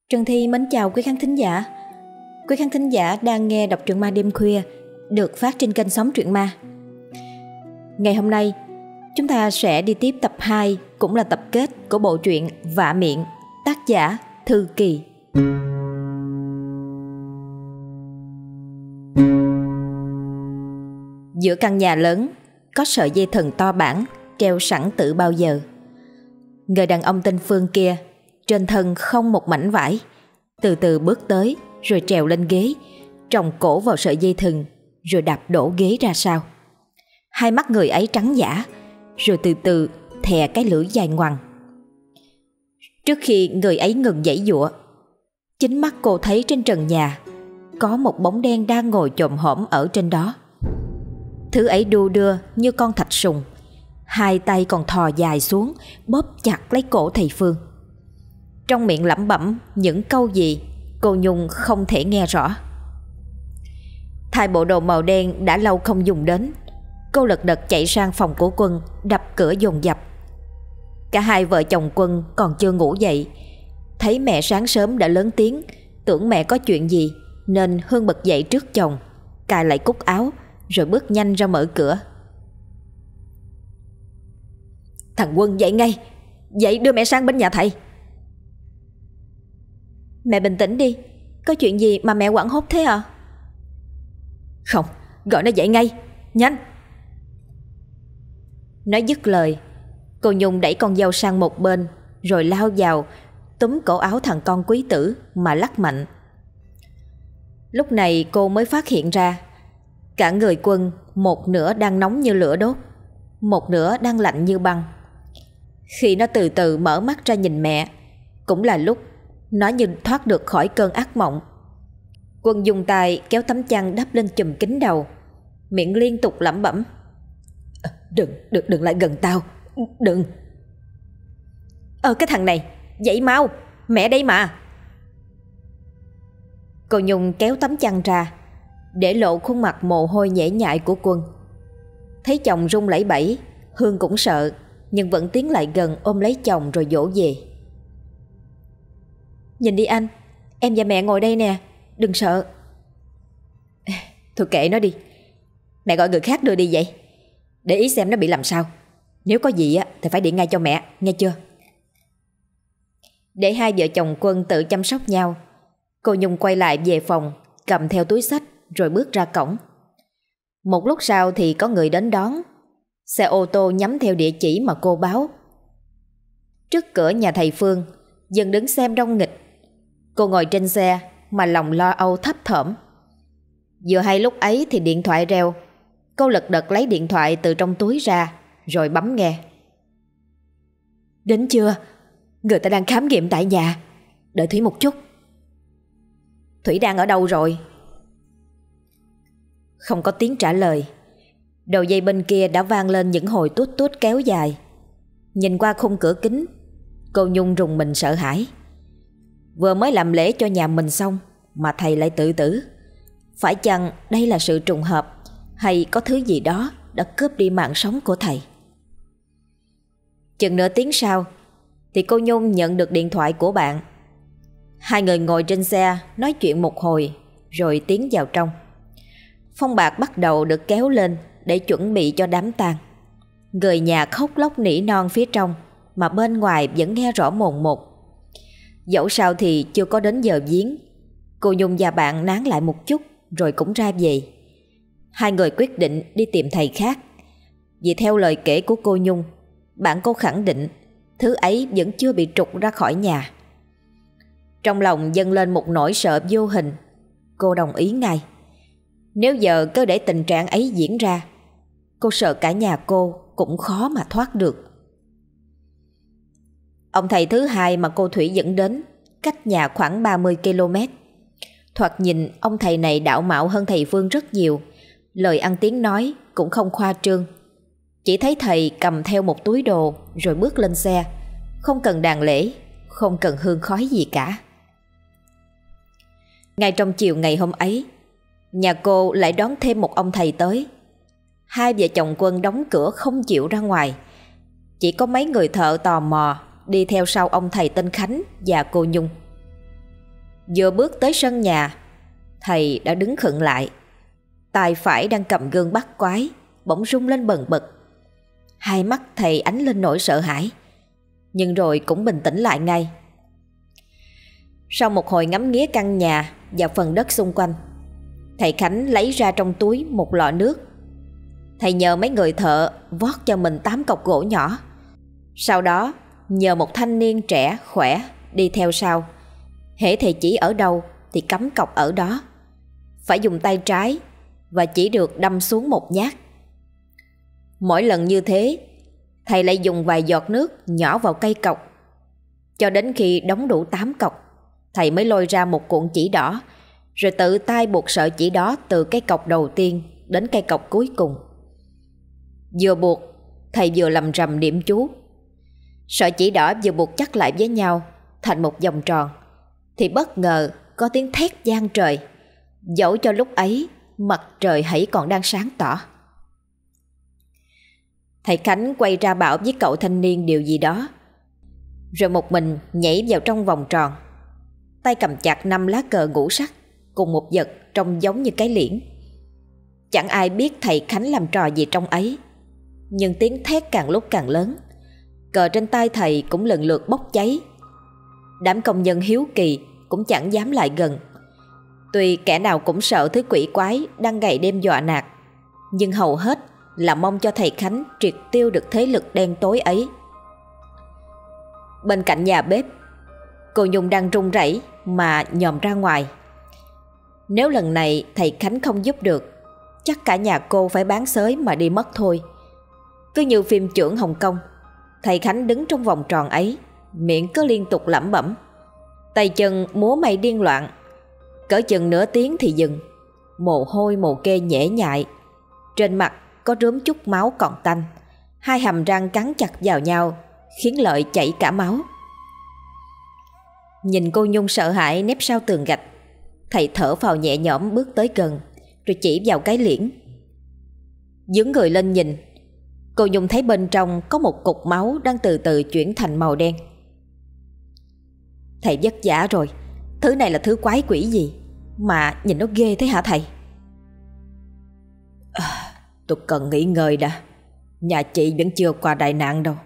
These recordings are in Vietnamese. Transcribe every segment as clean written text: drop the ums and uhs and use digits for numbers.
Trần Thi mến chào quý khán thính giả. Quý khán thính giả đang nghe đọc truyện ma đêm khuya được phát trên kênh Sống Truyện Ma. Ngày hôm nay, chúng ta sẽ đi tiếp tập 2, cũng là tập kết của bộ truyện Vạ Miệng, tác giả Thư Kỳ. Giữa căn nhà lớn có sợi dây thừng to bản treo sẵn từ bao giờ. Người đàn ông tên Phương kia, trên thân không một mảnh vải, từ từ bước tới rồi trèo lên ghế, tròng cổ vào sợi dây thừng rồi đạp đổ ghế ra sau. Hai mắt người ấy trắng dã, rồi từ từ thè cái lưỡi dài ngoằng. Trước khi người ấy ngừng giãy giụa, chính mắt cô thấy trên trần nhà có một bóng đen đang ngồi chồm hổm ở trên đó. Thứ ấy đu đưa như con thạch sùng, hai tay còn thò dài xuống bóp chặt lấy cổ thầy Phương. Trong miệng lẩm bẩm những câu gì cô Nhung không thể nghe rõ. Thay bộ đồ màu đen đã lâu không dùng đến, cô lật đật chạy sang phòng của Quân, đập cửa dồn dập. Cả hai vợ chồng Quân còn chưa ngủ dậy, thấy mẹ sáng sớm đã lớn tiếng, tưởng mẹ có chuyện gì nên Hương bật dậy trước chồng, cài lại cúc áo rồi bước nhanh ra mở cửa. Thằng Quân dậy ngay, dậy đưa mẹ sang bên nhà thầy. Mẹ bình tĩnh đi, có chuyện gì mà mẹ hoảng hốt thế à? Không, gọi nó dậy ngay, nhanh. Nói dứt lời, cô Nhung đẩy con dâu sang một bên rồi lao vào túm cổ áo thằng con quý tử mà lắc mạnh. Lúc này cô mới phát hiện ra cả người Quân một nửa đang nóng như lửa đốt, một nửa đang lạnh như băng. Khi nó từ từ mở mắt ra nhìn mẹ, cũng là lúc nó như thoát được khỏi cơn ác mộng. Quân dùng tay kéo tấm chăn đắp lên chùm kín đầu, miệng liên tục lẩm bẩm: Đừng lại gần tao, đừng. Cái thằng này, dậy mau, mẹ đây mà. Cô Nhung kéo tấm chăn ra, để lộ khuôn mặt mồ hôi nhễ nhại của Quân. Thấy chồng run lẩy bẩy, Hương cũng sợ, nhưng vẫn tiến lại gần ôm lấy chồng rồi dỗ về. Nhìn đi anh, em và mẹ ngồi đây nè, đừng sợ. Thôi kệ nó đi, mẹ gọi người khác đưa đi vậy, để ý xem nó bị làm sao. Nếu có gì thì phải điện ngay cho mẹ, nghe chưa? Để hai vợ chồng Quân tự chăm sóc nhau, cô Nhung quay lại về phòng, cầm theo túi xách rồi bước ra cổng. Một lúc sau thì có người đến đón. Xe ô tô nhắm theo địa chỉ mà cô báo. Trước cửa nhà thầy Phương, dân đứng xem đông nghịch. Cô ngồi trên xe mà lòng lo âu thấp thỏm. Vừa hay lúc ấy thì điện thoại reo. Cô lật đật lấy điện thoại từ trong túi ra rồi bấm nghe. Đến chưa? Người ta đang khám nghiệm tại nhà, đợi Thủy một chút. Thủy đang ở đâu rồi? Không có tiếng trả lời. Đầu dây bên kia đã vang lên những hồi tút tút kéo dài. Nhìn qua khung cửa kính, cô Nhung rùng mình sợ hãi. Vừa mới làm lễ cho nhà mình xong mà thầy lại tự tử. Phải chăng đây là sự trùng hợp, hay có thứ gì đó đã cướp đi mạng sống của thầy? Chừng nửa tiếng sau thì cô Nhung nhận được điện thoại của bạn. Hai người ngồi trên xe nói chuyện một hồi rồi tiến vào trong. Phong bạc bắt đầu được kéo lên để chuẩn bị cho đám tang. Người nhà khóc lóc nỉ non phía trong, mà bên ngoài vẫn nghe rõ mồn một. Dẫu sao thì chưa có đến giờ viếng, cô Nhung và bạn nán lại một chút rồi cũng ra về. Hai người quyết định đi tìm thầy khác, vì theo lời kể của cô Nhung, bạn cô khẳng định thứ ấy vẫn chưa bị trục ra khỏi nhà. Trong lòng dâng lên một nỗi sợ vô hình, cô đồng ý ngay. Nếu giờ cứ để tình trạng ấy diễn ra, cô sợ cả nhà cô cũng khó mà thoát được. Ông thầy thứ hai mà cô Thủy dẫn đến cách nhà khoảng 30 km. Thoạt nhìn ông thầy này đạo mạo hơn thầy Phương rất nhiều, lời ăn tiếng nói cũng không khoa trương. Chỉ thấy thầy cầm theo một túi đồ rồi bước lên xe, không cần đàn lễ, không cần hương khói gì cả. Ngay trong chiều ngày hôm ấy, nhà cô lại đón thêm một ông thầy tới. Hai vợ chồng Quân đóng cửa không chịu ra ngoài. Chỉ có mấy người thợ tò mò đi theo sau ông thầy tên Khánh và cô Nhung. Vừa bước tới sân nhà, thầy đã đứng khựng lại. Tay phải đang cầm gương bắt quái bỗng rung lên bần bật. Hai mắt thầy ánh lên nỗi sợ hãi, nhưng rồi cũng bình tĩnh lại ngay. Sau một hồi ngắm nghía căn nhà và phần đất xung quanh, thầy Khánh lấy ra trong túi một lọ nước. Thầy nhờ mấy người thợ vót cho mình 8 cọc gỗ nhỏ. Sau đó nhờ một thanh niên trẻ khỏe đi theo sau. Hễ thầy chỉ ở đâu thì cắm cọc ở đó. Phải dùng tay trái và chỉ được đâm xuống một nhát. Mỗi lần như thế, thầy lại dùng vài giọt nước nhỏ vào cây cọc. Cho đến khi đóng đủ 8 cọc, thầy mới lôi ra một cuộn chỉ đỏ, rồi tự tay buộc sợi chỉ đó từ cây cọc đầu tiên đến cây cọc cuối cùng. Vừa buộc, thầy vừa lầm rầm niệm chú. Sợi chỉ đỏ vừa buộc chắc lại với nhau thành một vòng tròn, thì bất ngờ có tiếng thét vang trời, dẫu cho lúc ấy mặt trời hãy còn đang sáng tỏ. Thầy Khánh quay ra bảo với cậu thanh niên điều gì đó, rồi một mình nhảy vào trong vòng tròn, tay cầm chặt 5 lá cờ ngũ sắc cùng một vật trông giống như cái liễn. Chẳng ai biết thầy Khánh làm trò gì trong ấy, nhưng tiếng thét càng lúc càng lớn. Cờ trên tay thầy cũng lần lượt bốc cháy. Đám công nhân hiếu kỳ cũng chẳng dám lại gần. Tuy kẻ nào cũng sợ thứ quỷ quái đang ngày đêm dọa nạt, nhưng hầu hết là mong cho thầy Khánh triệt tiêu được thế lực đen tối ấy. Bên cạnh nhà bếp, cô Nhung đang run rẩy mà nhòm ra ngoài. Nếu lần này thầy Khánh không giúp được, chắc cả nhà cô phải bán xới mà đi mất thôi. Cứ như phim chưởng Hồng Kông, thầy Khánh đứng trong vòng tròn ấy, miệng cứ liên tục lẩm bẩm, tay chân múa may điên loạn. Cỡ chừng nửa tiếng thì dừng, mồ hôi mồ kê nhễ nhại, trên mặt có rướm chút máu còn tanh, hai hàm răng cắn chặt vào nhau khiến lợi chảy cả máu. Nhìn cô Nhung sợ hãi nép sau tường gạch, thầy thở phào nhẹ nhõm bước tới gần, rồi chỉ vào cái liễn. Dướng người lên nhìn, cô Nhung thấy bên trong có một cục máu đang từ từ chuyển thành màu đen. Thầy vất vả rồi, thứ này là thứ quái quỷ gì mà nhìn nó ghê thế hả thầy? Tôi cần nghỉ ngơi đã, nhà chị vẫn chưa qua đại nạn đâu.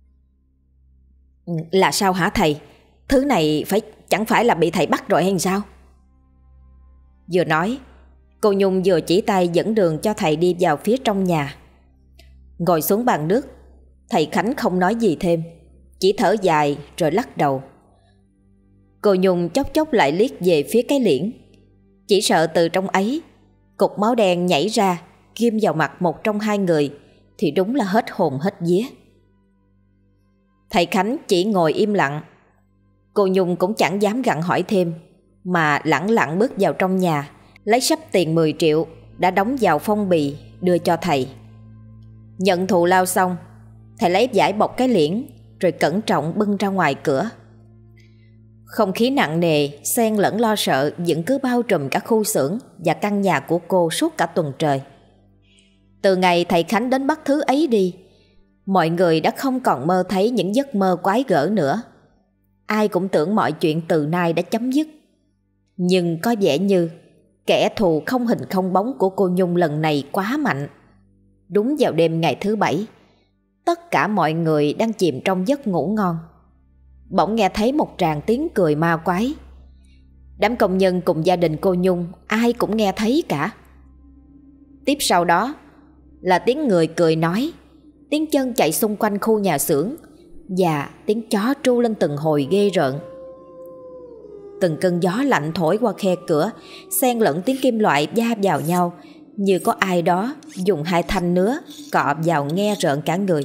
Là sao hả thầy? Thứ này chẳng phải là bị thầy bắt rồi hay sao? Vừa nói, cô Nhung vừa chỉ tay dẫn đường cho thầy đi vào phía trong nhà. Ngồi xuống bàn nước, thầy Khánh không nói gì thêm, chỉ thở dài rồi lắc đầu. Cô Nhung chốc chốc lại liếc về phía cái liễn, chỉ sợ từ trong ấy cục máu đen nhảy ra ghim vào mặt một trong hai người thì đúng là hết hồn hết vía. Thầy Khánh chỉ ngồi im lặng. Cô Nhung cũng chẳng dám gặng hỏi thêm, mà lẳng lặng bước vào trong nhà, lấy sắp tiền 10 triệu đã đóng vào phong bì đưa cho thầy. Nhận thù lao xong, thầy lấy vải bọc cái liễn rồi cẩn trọng bưng ra ngoài cửa. Không khí nặng nề xen lẫn lo sợ vẫn cứ bao trùm cả khu xưởng và căn nhà của cô suốt cả tuần trời. Từ ngày thầy Khánh đến bắt thứ ấy đi, mọi người đã không còn mơ thấy những giấc mơ quái gở nữa. Ai cũng tưởng mọi chuyện từ nay đã chấm dứt. Nhưng có vẻ như kẻ thù không hình không bóng của cô Nhung lần này quá mạnh. Đúng vào đêm ngày thứ 7, tất cả mọi người đang chìm trong giấc ngủ ngon, bỗng nghe thấy một tràng tiếng cười ma quái. Đám công nhân cùng gia đình cô Nhung ai cũng nghe thấy cả. Tiếp sau đó là tiếng người cười nói, tiếng chân chạy xung quanh khu nhà xưởng và tiếng chó tru lên từng hồi ghê rợn. Từng cơn gió lạnh thổi qua khe cửa, xen lẫn tiếng kim loại va vào nhau, như có ai đó dùng hai thanh nứa cọ vào nghe rợn cả người.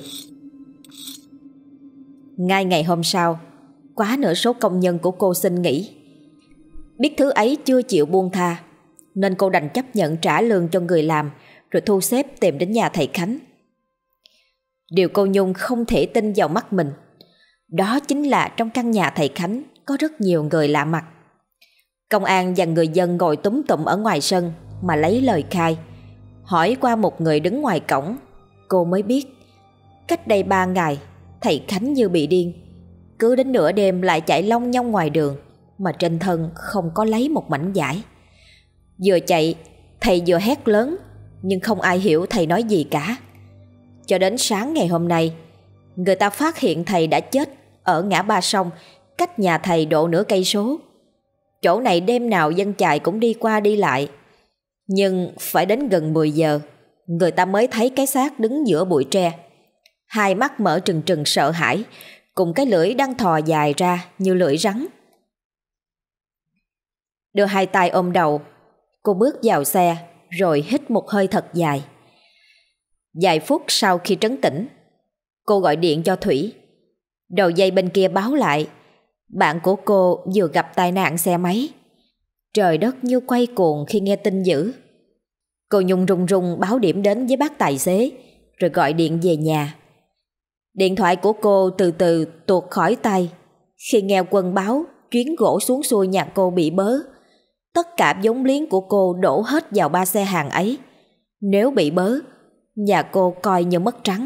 Ngay ngày hôm sau, quá nửa số công nhân của cô xin nghỉ. Biết thứ ấy chưa chịu buông tha, nên cô đành chấp nhận trả lương cho người làm, rồi thu xếp tìm đến nhà thầy Khánh. Điều cô Nhung không thể tin vào mắt mình, đó chính là trong căn nhà thầy Khánh có rất nhiều người lạ mặt. Công an và người dân ngồi túm tụm ở ngoài sân mà lấy lời khai. Hỏi qua một người đứng ngoài cổng, cô mới biết cách đây 3 ngày thầy Khánh như bị điên, cứ đến nửa đêm lại chạy long nhong ngoài đường mà trên thân không có lấy một mảnh vải. Vừa chạy, thầy vừa hét lớn, nhưng không ai hiểu thầy nói gì cả. Cho đến sáng ngày hôm nay, người ta phát hiện thầy đã chết ở ngã ba sông, cách nhà thầy độ nửa cây số. Chỗ này đêm nào dân chài cũng đi qua đi lại. Nhưng phải đến gần 10 giờ, người ta mới thấy cái xác đứng giữa bụi tre, hai mắt mở trừng trừng sợ hãi, cùng cái lưỡi đang thò dài ra như lưỡi rắn. Đưa hai tay ôm đầu, cô bước vào xe rồi hít một hơi thật dài. Vài phút sau khi trấn tĩnh, cô gọi điện cho Thủy. Đầu dây bên kia báo lại bạn của cô vừa gặp tai nạn xe máy. Trời đất như quay cuồng khi nghe tin dữ. Cô Nhung run run báo điểm đến với bác tài xế, rồi gọi điện về nhà. Điện thoại của cô từ từ tuột khỏi tay khi nghe Quân báo chuyến gỗ xuống xuôi nhà cô bị bớ. Tất cả vốn liếng của cô đổ hết vào 3 xe hàng ấy. Nếu bị bớ, nhà cô coi như mất trắng.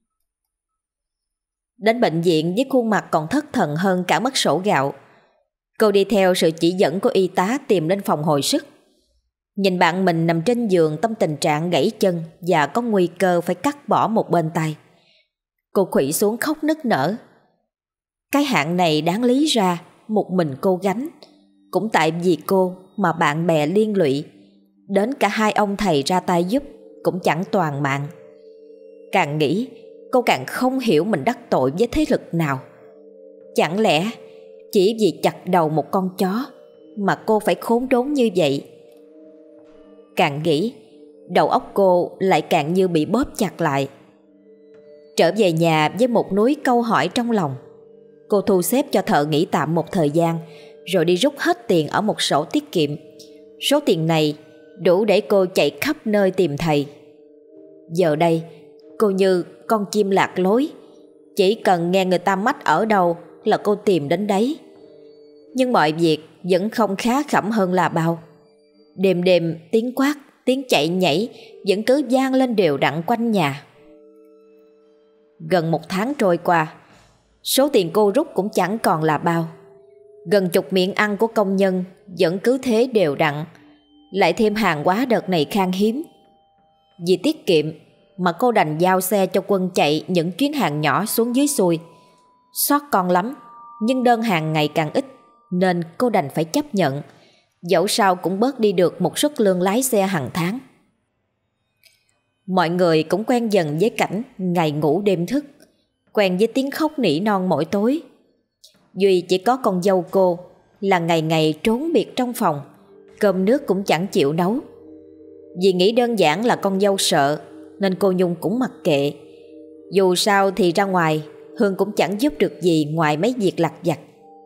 Đến bệnh viện với khuôn mặt còn thất thần hơn cả mất sổ gạo. Cô đi theo sự chỉ dẫn của y tá tìm lên phòng hồi sức. Nhìn bạn mình nằm trên giường trong tình trạng gãy chân và có nguy cơ phải cắt bỏ một bên tay. Cô khuỵu xuống khóc nức nở. Cái hạn này đáng lý ra một mình cô gánh. Cũng tại vì cô mà bạn bè liên lụy, đến cả hai ông thầy ra tay giúp cũng chẳng toàn mạng. Càng nghĩ, cô càng không hiểu mình đắc tội với thế lực nào. Chẳng lẽ chỉ vì chặt đầu một con chó mà cô phải khốn đốn như vậy? Càng nghĩ, đầu óc cô lại càng như bị bóp chặt lại. Trở về nhà với một núi câu hỏi trong lòng, cô thu xếp cho thợ nghỉ tạm một thời gian, rồi đi rút hết tiền ở một sổ tiết kiệm. Số tiền này đủ để cô chạy khắp nơi tìm thầy. Giờ đây, cô như con chim lạc lối, chỉ cần nghe người ta mách ở đâu là cô tìm đến đấy. Nhưng mọi việc vẫn không khá khẩm hơn là bao. Đêm đêm tiếng quát, tiếng chạy nhảy vẫn cứ vang lên đều đặn quanh nhà. Gần 1 tháng trôi qua, số tiền cô rút cũng chẳng còn là bao. Gần chục miệng ăn của công nhân vẫn cứ thế đều đặn. Lại thêm hàng hóa đợt này khan hiếm. Vì tiết kiệm mà cô đành giao xe cho Quân chạy những chuyến hàng nhỏ xuống dưới xuôi. Xót con lắm, nhưng đơn hàng ngày càng ít nên cô đành phải chấp nhận. Dẫu sao cũng bớt đi được một suất lương lái xe hàng tháng. Mọi người cũng quen dần với cảnh ngày ngủ đêm thức, quen với tiếng khóc nỉ non mỗi tối. Duy chỉ có con dâu cô là ngày ngày trốn biệt trong phòng, cơm nước cũng chẳng chịu nấu. Vì nghĩ đơn giản là con dâu sợ nên cô Nhung cũng mặc kệ. Dù sao thì ra ngoài Hương cũng chẳng giúp được gì ngoài mấy việc lặt vặt.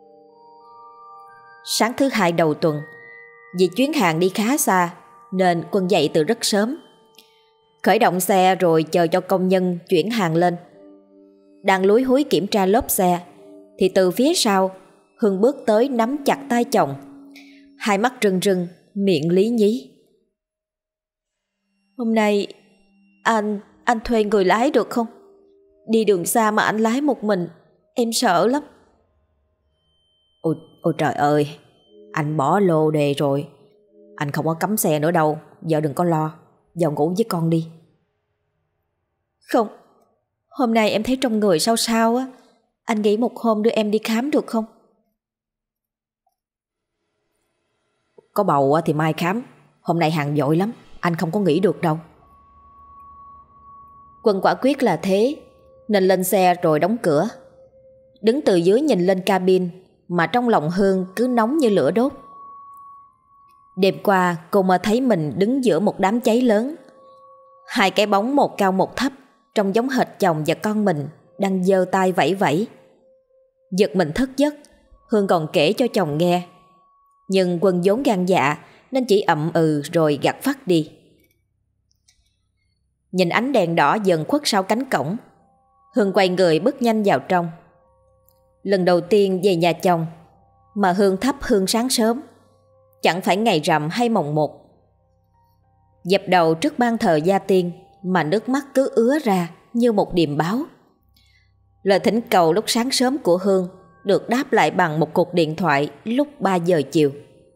Sáng thứ Hai đầu tuần, vì chuyến hàng đi khá xa nên Quân dậy từ rất sớm, khởi động xe rồi chờ cho công nhân chuyển hàng lên. Đang lúi húi kiểm tra lốp xe thì từ phía sau Hương bước tới nắm chặt tay chồng, hai mắt rưng rưng, miệng lý nhí. Hôm nay anh thuê người lái được không? Đi đường xa mà anh lái một mình, em sợ lắm. Ôi trời ơi, anh bỏ lô đề rồi. Anh không có cấm xe nữa đâu, giờ đừng có lo, vào ngủ với con đi. Không, hôm nay em thấy trong người sao sao á. Anh nghĩ một hôm đưa em đi khám được không? Có bầu thì mai khám, hôm nay hàng vội lắm, anh không có nghỉ được đâu. Quân quả quyết là thế, nên lên xe rồi đóng cửa. Đứng từ dưới nhìn lên cabin mà trong lòng Hương cứ nóng như lửa đốt. Đêm qua cô mơ thấy mình đứng giữa một đám cháy lớn. Hai cái bóng một cao một thấp, trông giống hệt chồng và con mình đang giơ tay vẫy vẫy. Giật mình thức giấc, Hương còn kể cho chồng nghe. Nhưng Quân vốn gan dạ nên chỉ ậm ừ rồi gạt phắt đi. Nhìn ánh đèn đỏ dần khuất sau cánh cổng, Hương quay người bước nhanh vào trong. Lần đầu tiên về nhà chồng mà Hương thắp hương sáng sớm, chẳng phải ngày rằm hay mồng 1. Dập đầu trước ban thờ gia tiên mà nước mắt cứ ứa ra như một điềm báo. Lời thỉnh cầu lúc sáng sớm của Hương được đáp lại bằng một cuộc điện thoại lúc 3 giờ chiều.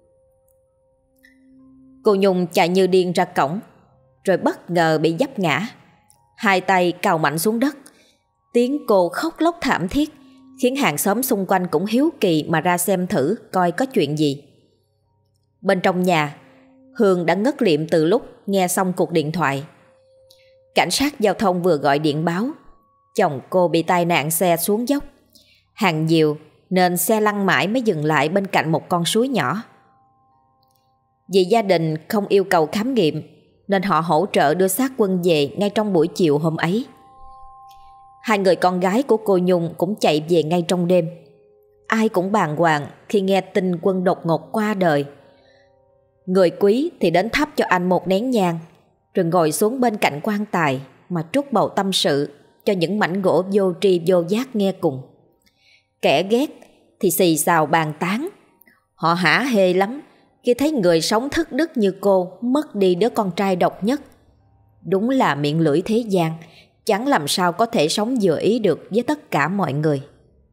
Cô Nhung chạy như điên ra cổng, rồi bất ngờ bị vấp ngã. Hai tay cào mạnh xuống đất. Tiếng cô khóc lóc thảm thiết khiến hàng xóm xung quanh cũng hiếu kỳ mà ra xem thử coi có chuyện gì. Bên trong nhà, Hương đã ngất lịm từ lúc nghe xong cuộc điện thoại. Cảnh sát giao thông vừa gọi điện báo chồng cô bị tai nạn xe xuống dốc. Hàng nhiều nên xe lăn mãi mới dừng lại bên cạnh một con suối nhỏ. Vì gia đình không yêu cầu khám nghiệm nên họ hỗ trợ đưa xác Quân về ngay trong buổi chiều hôm ấy. Hai người con gái của cô Nhung cũng chạy về ngay trong đêm. Ai cũng bàng hoàng khi nghe tin Quân đột ngột qua đời. Người quý thì đến thắp cho anh một nén nhang, rồi ngồi xuống bên cạnh quan tài mà trút bầu tâm sự cho những mảnh gỗ vô tri vô giác nghe cùng. Kẻ ghét thì xì xào bàn tán. Họ hả hê lắm khi thấy người sống thất đức như cô mất đi đứa con trai độc nhất. Đúng là miệng lưỡi thế gian, chẳng làm sao có thể sống vừa ý được với tất cả mọi người.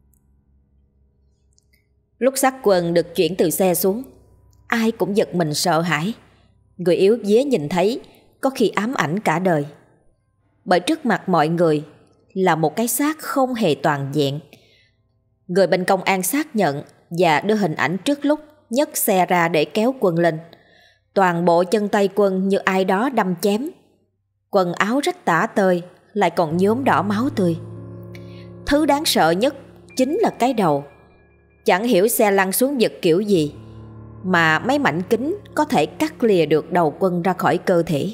Lúc xác Quân được chuyển từ xe xuống, ai cũng giật mình sợ hãi. Người yếu vía nhìn thấy có khi ám ảnh cả đời. Bởi trước mặt mọi người là một cái xác không hề toàn vẹn. Người bên công an xác nhận và đưa hình ảnh trước lúc nhấc xe ra để kéo Quân lên. Toàn bộ chân tay Quân như ai đó đâm chém. Quần áo rách tả tơi, lại còn nhuốm đỏ máu tươi. Thứ đáng sợ nhất chính là cái đầu. Chẳng hiểu xe lăn xuống vực kiểu gì mà mấy mảnh kính có thể cắt lìa được đầu Quân ra khỏi cơ thể.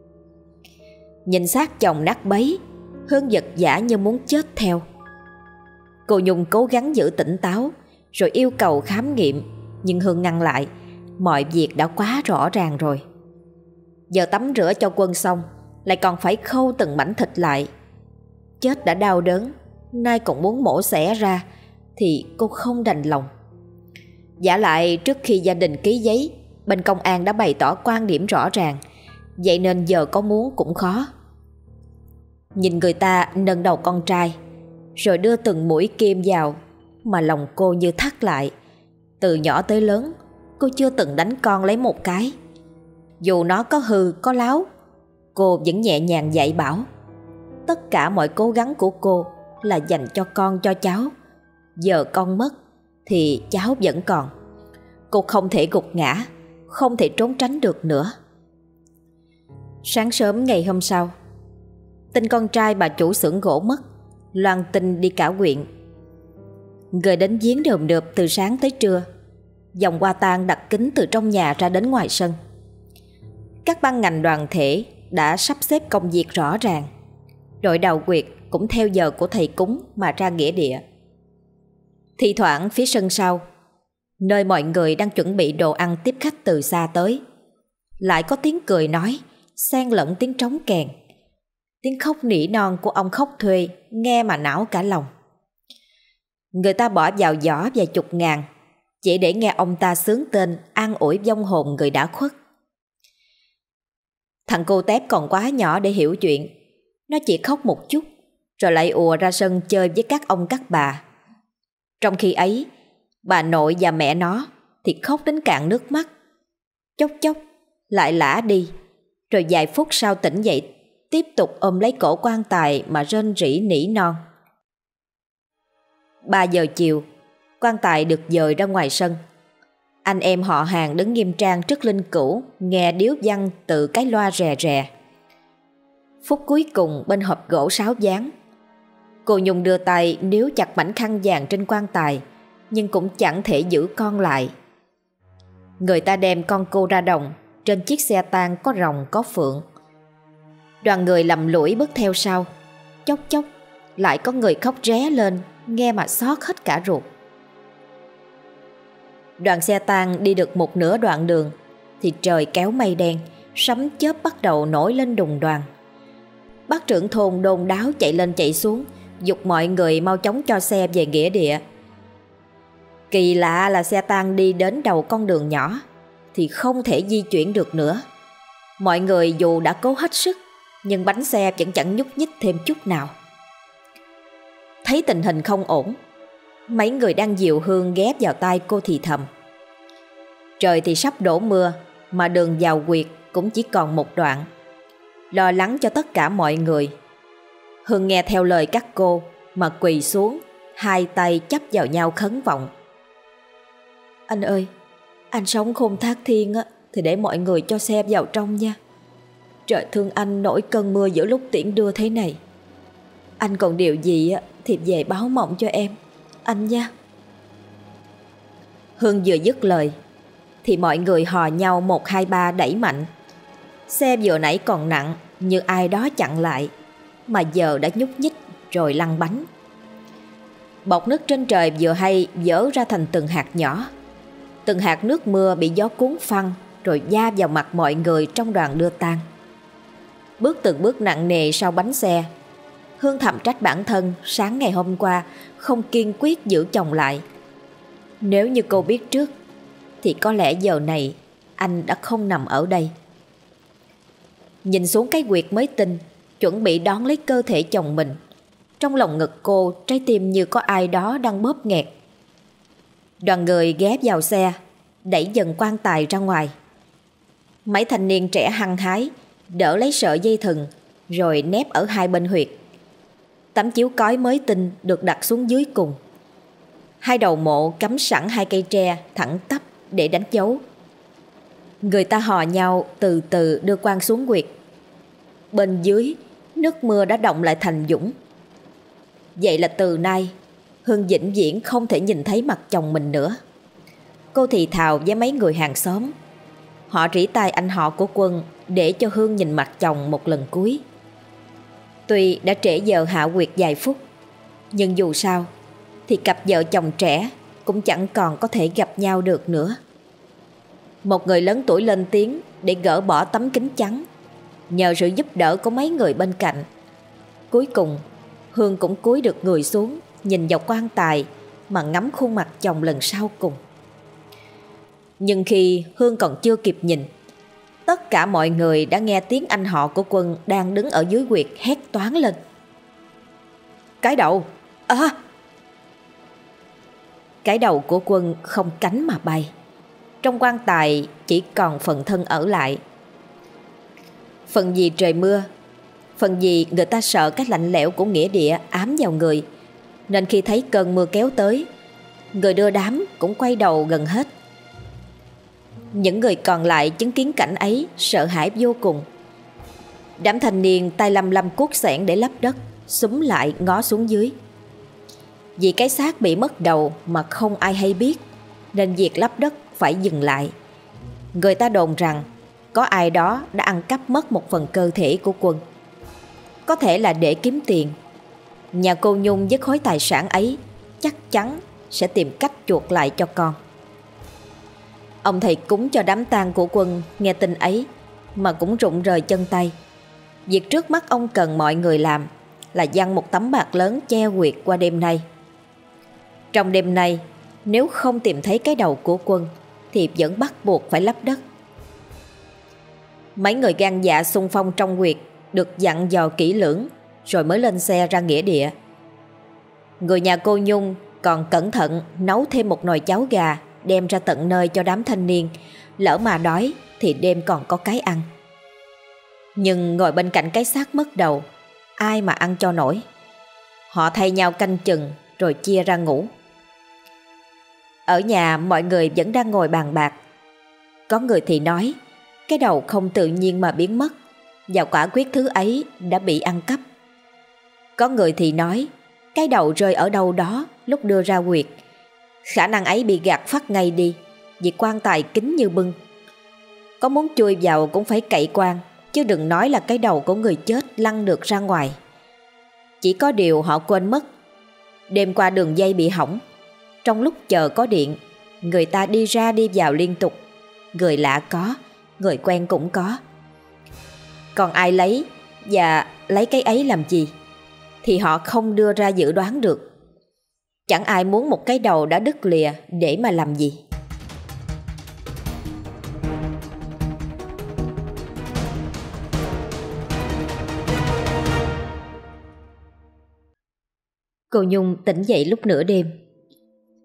Nhìn xác chồng nát bấy, Hương giật giả như muốn chết theo. Cô Nhung cố gắng giữ tỉnh táo rồi yêu cầu khám nghiệm, nhưng Hương ngăn lại. Mọi việc đã quá rõ ràng rồi. Giờ tắm rửa cho Quân xong lại còn phải khâu từng mảnh thịt lại. Chết đã đau đớn, nay còn muốn mổ xẻ ra thì cô không đành lòng. Vả lại trước khi gia đình ký giấy, bên công an đã bày tỏ quan điểm rõ ràng, vậy nên giờ có muốn cũng khó. Nhìn người ta nâng đầu con trai rồi đưa từng mũi kim vào mà lòng cô như thắt lại. Từ nhỏ tới lớn, cô chưa từng đánh con lấy một cái. Dù nó có hư có láo, cô vẫn nhẹ nhàng dạy bảo. Tất cả mọi cố gắng của cô là dành cho con cho cháu. Giờ con mất thì cháu vẫn còn. Cô không thể gục ngã, không thể trốn tránh được nữa. Sáng sớm ngày hôm sau, tin con trai bà chủ xưởng gỗ mất loan tin đi cả huyện. Người đến viếng đờm đượp từ sáng tới trưa. Dòng hoa tang đặt kính từ trong nhà ra đến ngoài sân. Các ban ngành đoàn thể đã sắp xếp công việc rõ ràng. Đội đào quyệt cũng theo giờ của thầy cúng mà ra nghĩa địa. Thi thoảng phía sân sau, nơi mọi người đang chuẩn bị đồ ăn tiếp khách từ xa tới, lại có tiếng cười nói xen lẫn tiếng trống kèn. Tiếng khóc nỉ non của ông khóc thuê nghe mà não cả lòng. Người ta bỏ vào giỏ vài chục ngàn chỉ để nghe ông ta xướng tên an ủi vong hồn người đã khuất. Thằng cô tép còn quá nhỏ để hiểu chuyện. Nó chỉ khóc một chút rồi lại ùa ra sân chơi với các ông các bà. Trong khi ấy, bà nội và mẹ nó thì khóc đến cạn nước mắt. Chốc chốc lại lả đi, rồi vài phút sau tỉnh dậy tiếp tục ôm lấy cổ quan tài mà rên rỉ nỉ non. 3 giờ chiều, quan tài được dời ra ngoài sân. Anh em họ hàng đứng nghiêm trang trước linh cữu nghe điếu văn từ cái loa rè rè. Phút cuối cùng bên hộp gỗ sáo dáng, cô Nhung đưa tay níu chặt mảnh khăn vàng trên quan tài, nhưng cũng chẳng thể giữ con lại. Người ta đem con cô ra đồng, trên chiếc xe tang có rồng có phượng. Đoàn người lầm lũi bước theo sau. Chốc chốc lại có người khóc ré lên, nghe mà xót hết cả ruột. Đoàn xe tang đi được một nửa đoạn đường thì trời kéo mây đen, sấm chớp bắt đầu nổi lên đùng đoàng. Bác trưởng thôn đôn đáo chạy lên chạy xuống, giục mọi người mau chóng cho xe về nghĩa địa. Kỳ lạ là xe tang đi đến đầu con đường nhỏ thì không thể di chuyển được nữa. Mọi người dù đã cố hết sức, nhưng bánh xe vẫn chẳng nhúc nhích thêm chút nào. Thấy tình hình không ổn, Mấy người đang dìu Hương ghép vào tai cô thì thầm. Trời thì sắp đổ mưa, mà đường vào quyệt cũng chỉ còn một đoạn. Lo lắng cho tất cả mọi người, Hương nghe theo lời các cô mà quỳ xuống, hai tay chắp vào nhau khấn vọng. Anh ơi, anh sống khôn thác thiên á, thì để mọi người cho xe vào trong nha. Trời thương anh nổi cơn mưa giữa lúc tiễn đưa thế này. Anh còn điều gì á thì về báo mộng cho em, anh nha. Hương vừa dứt lời thì mọi người hò nhau 1, 2, 3 đẩy mạnh. Xe vừa nãy còn nặng như ai đó chặn lại, mà giờ đã nhúc nhích rồi lăn bánh. Bọt nước trên trời vừa hay vỡ ra thành từng hạt nhỏ. Từng hạt nước mưa bị gió cuốn phăng rồi va vào mặt mọi người trong đoàn đưa tang. Bước từng bước nặng nề sau bánh xe, Hương thầm trách bản thân sáng ngày hôm qua không kiên quyết giữ chồng lại. Nếu như cô biết trước thì có lẽ giờ này anh đã không nằm ở đây. Nhìn xuống cái quyệt mới tinh chuẩn bị đón lấy cơ thể chồng mình, trong lòng ngực cô trái tim như có ai đó đang bóp nghẹt. Đoàn người ghé vào xe, đẩy dần quan tài ra ngoài. Mấy thanh niên trẻ hăng hái đỡ lấy sợi dây thừng rồi nép ở hai bên huyệt. Tấm chiếu cói mới tinh được đặt xuống dưới cùng. Hai đầu mộ cắm sẵn 2 cây tre thẳng tắp để đánh dấu. Người ta hò nhau từ từ đưa quan xuống huyệt. Bên dưới, nước mưa đã động lại thành dũng. Vậy là từ nay Hương vĩnh viễn không thể nhìn thấy mặt chồng mình nữa. Cô thì thào với mấy người hàng xóm. Họ rỉ tai anh họ của Quân để cho Hương nhìn mặt chồng một lần cuối. Tuy đã trễ giờ hạ quyệt vài phút, nhưng dù sao thì cặp vợ chồng trẻ cũng chẳng còn có thể gặp nhau được nữa. Một người lớn tuổi lên tiếng để gỡ bỏ tấm kính chắn, nhờ sự giúp đỡ của mấy người bên cạnh. Cuối cùng Hương cũng cúi được người xuống, nhìn vào quan tài mà ngắm khuôn mặt chồng lần sau cùng. Nhưng khi Hương còn chưa kịp nhìn, tất cả mọi người đã nghe tiếng anh họ của Quân đang đứng ở dưới huyệt hét toáng lên. Cái đầu! À! Cái đầu của Quân không cánh mà bay. Trong quan tài chỉ còn phần thân ở lại. Phần gì trời mưa, phần gì người ta sợ cái lạnh lẽo của nghĩa địa ám vào người, nên khi thấy cơn mưa kéo tới, người đưa đám cũng quay đầu gần hết. Những người còn lại chứng kiến cảnh ấy sợ hãi vô cùng. Đám thanh niên tay lăm lăm cuốc xẻng để lấp đất, xúm lại ngó xuống dưới. Vì cái xác bị mất đầu mà không ai hay biết, nên việc lấp đất phải dừng lại. Người ta đồn rằng có ai đó đã ăn cắp mất một phần cơ thể của Quân. Có thể là để kiếm tiền. Nhà cô Nhung với khối tài sản ấy chắc chắn sẽ tìm cách chuộc lại cho con. Ông thầy cúng cho đám tang của Quân nghe tin ấy mà cũng rụng rời chân tay. Việc trước mắt ông cần mọi người làm là giăng một tấm bạt lớn che huyệt qua đêm nay. Trong đêm nay, nếu không tìm thấy cái đầu của Quân thì vẫn bắt buộc phải lấp đất. Mấy người gan dạ xung phong trong huyệt được dặn dò kỹ lưỡng rồi mới lên xe ra nghĩa địa. Người nhà cô Nhung còn cẩn thận nấu thêm một nồi cháo gà đem ra tận nơi cho đám thanh niên, lỡ mà đói thì đêm còn có cái ăn. Nhưng ngồi bên cạnh cái xác mất đầu, ai mà ăn cho nổi. Họ thay nhau canh chừng rồi chia ra ngủ. Ở nhà mọi người vẫn đang ngồi bàn bạc. Có người thì nói cái đầu không tự nhiên mà biến mất, và quả quyết thứ ấy đã bị ăn cắp. Có người thì nói cái đầu rơi ở đâu đó lúc đưa ra huyệt. Khả năng ấy bị gạt phắt ngay đi, vì quan tài kín như bưng. Có muốn chui vào cũng phải cậy quan, chứ đừng nói là cái đầu của người chết lăn được ra ngoài. Chỉ có điều họ quên mất, đêm qua đường dây bị hỏng. Trong lúc chờ có điện, người ta đi ra đi vào liên tục. Người lạ có, người quen cũng có. Còn ai lấy và lấy cái ấy làm gì thì họ không đưa ra dự đoán được. Chẳng ai muốn một cái đầu đã đứt lìa để mà làm gì. Cô Nhung tỉnh dậy lúc nửa đêm.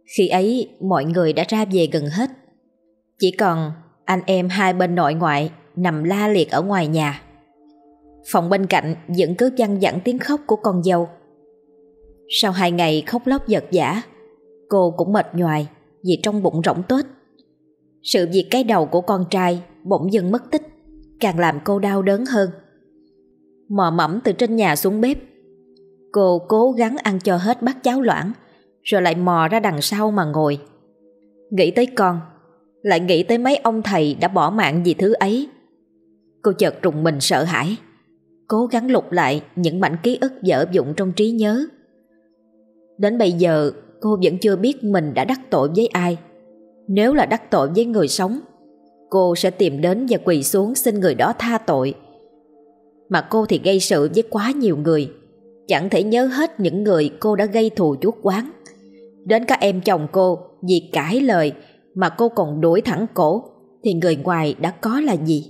Khi ấy mọi người đã ra về gần hết. Chỉ còn anh em hai bên nội ngoại nằm la liệt ở ngoài nhà. Phòng bên cạnh vẫn cứ văng vẳng tiếng khóc của con dâu. Sau 2 ngày khóc lóc giật giã, cô cũng mệt nhoài vì trong bụng rỗng tuếch. Sự việc cái đầu của con trai bỗng dưng mất tích càng làm cô đau đớn hơn. Mò mẫm từ trên nhà xuống bếp, cô cố gắng ăn cho hết bát cháo loãng, rồi lại mò ra đằng sau mà ngồi. Nghĩ tới con, lại nghĩ tới mấy ông thầy đã bỏ mạng vì thứ ấy. Cô chợt rùng mình sợ hãi, cố gắng lục lại những mảnh ký ức dở vụn trong trí nhớ. Đến bây giờ cô vẫn chưa biết mình đã đắc tội với ai. Nếu là đắc tội với người sống, cô sẽ tìm đến và quỳ xuống xin người đó tha tội. Mà cô thì gây sự với quá nhiều người, chẳng thể nhớ hết những người cô đã gây thù chuốc oán. Đến cả em chồng cô vì cãi lời mà cô còn đuổi thẳng cổ, thì người ngoài đã có là gì?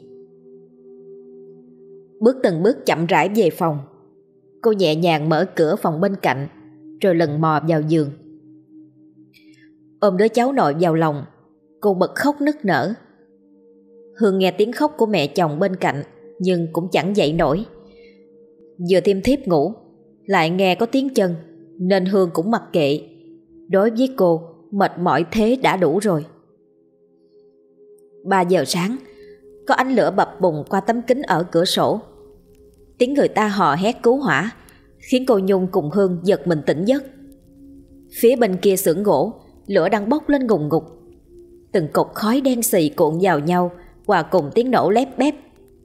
Bước từng bước chậm rãi về phòng. Cô nhẹ nhàng mở cửa phòng bên cạnh, rồi lần mò vào giường. Ôm đứa cháu nội vào lòng, cô bật khóc nức nở. Hương nghe tiếng khóc của mẹ chồng bên cạnh, nhưng cũng chẳng dậy nổi. Vừa thêm thiếp ngủ, lại nghe có tiếng chân, nên Hương cũng mặc kệ. Đối với cô, mệt mỏi thế đã đủ rồi. 3 giờ sáng, có ánh lửa bập bùng qua tấm kính ở cửa sổ. Tiếng người ta hò hét cứu hỏa khiến cô Nhung cùng Hương giật mình tỉnh giấc. Phía bên kia xưởng gỗ, lửa đang bốc lên ngùn ngụt. Từng cột khói đen xì cuộn vào nhau, hòa cùng tiếng nổ lép bép.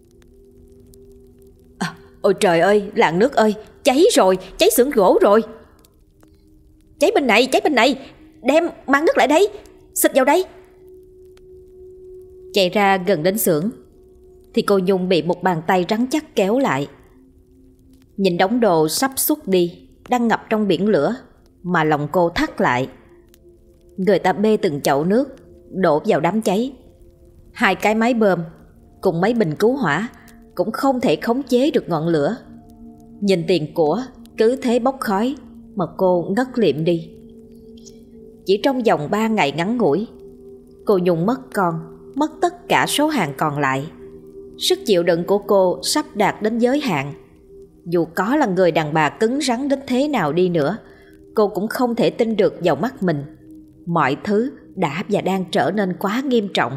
Ôi trời ơi, làng nước ơi, cháy rồi, cháy xưởng gỗ rồi. Cháy bên này, đem mang nước lại đây, xịt vào đây. Chạy ra gần đến xưởng thì cô Nhung bị một bàn tay rắn chắc kéo lại. Nhìn đống đồ sắp xuất đi đang ngập trong biển lửa mà lòng cô thắt lại. Người ta bê từng chậu nước đổ vào đám cháy. 2 cái máy bơm cùng mấy bình cứu hỏa cũng không thể khống chế được ngọn lửa. Nhìn tiền của cứ thế bốc khói mà cô ngất lịm đi. Chỉ trong vòng 3 ngày ngắn ngủi, cô Nhung mất con, mất tất cả số hàng còn lại. Sức chịu đựng của cô sắp đạt đến giới hạn. Dù có là người đàn bà cứng rắn đến thế nào đi nữa, cô cũng không thể tin được vào mắt mình. Mọi thứ đã và đang trở nên quá nghiêm trọng.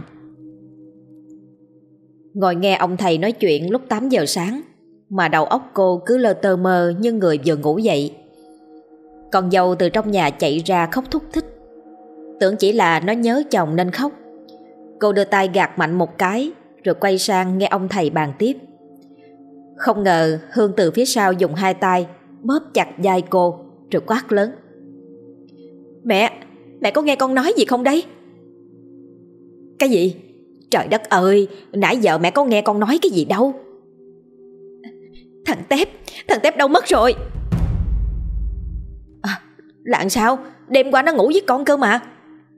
Ngồi nghe ông thầy nói chuyện lúc 8 giờ sáng mà đầu óc cô cứ lơ tơ mơ như người vừa ngủ dậy. Con dâu từ trong nhà chạy ra khóc thúc thích. Tưởng chỉ là nó nhớ chồng nên khóc. Cô đưa tay gạt mạnh một cái, rồi quay sang nghe ông thầy bàn tiếp. Không ngờ Hương từ phía sau dùng 2 tay bóp chặt vai cô, rồi quát lớn: Mẹ có nghe con nói gì không đấy? Cái gì? Trời đất ơi, nãy giờ mẹ có nghe con nói cái gì đâu. Thằng Tép đâu mất rồi? Lạng sao? Đêm qua nó ngủ với con cơ mà.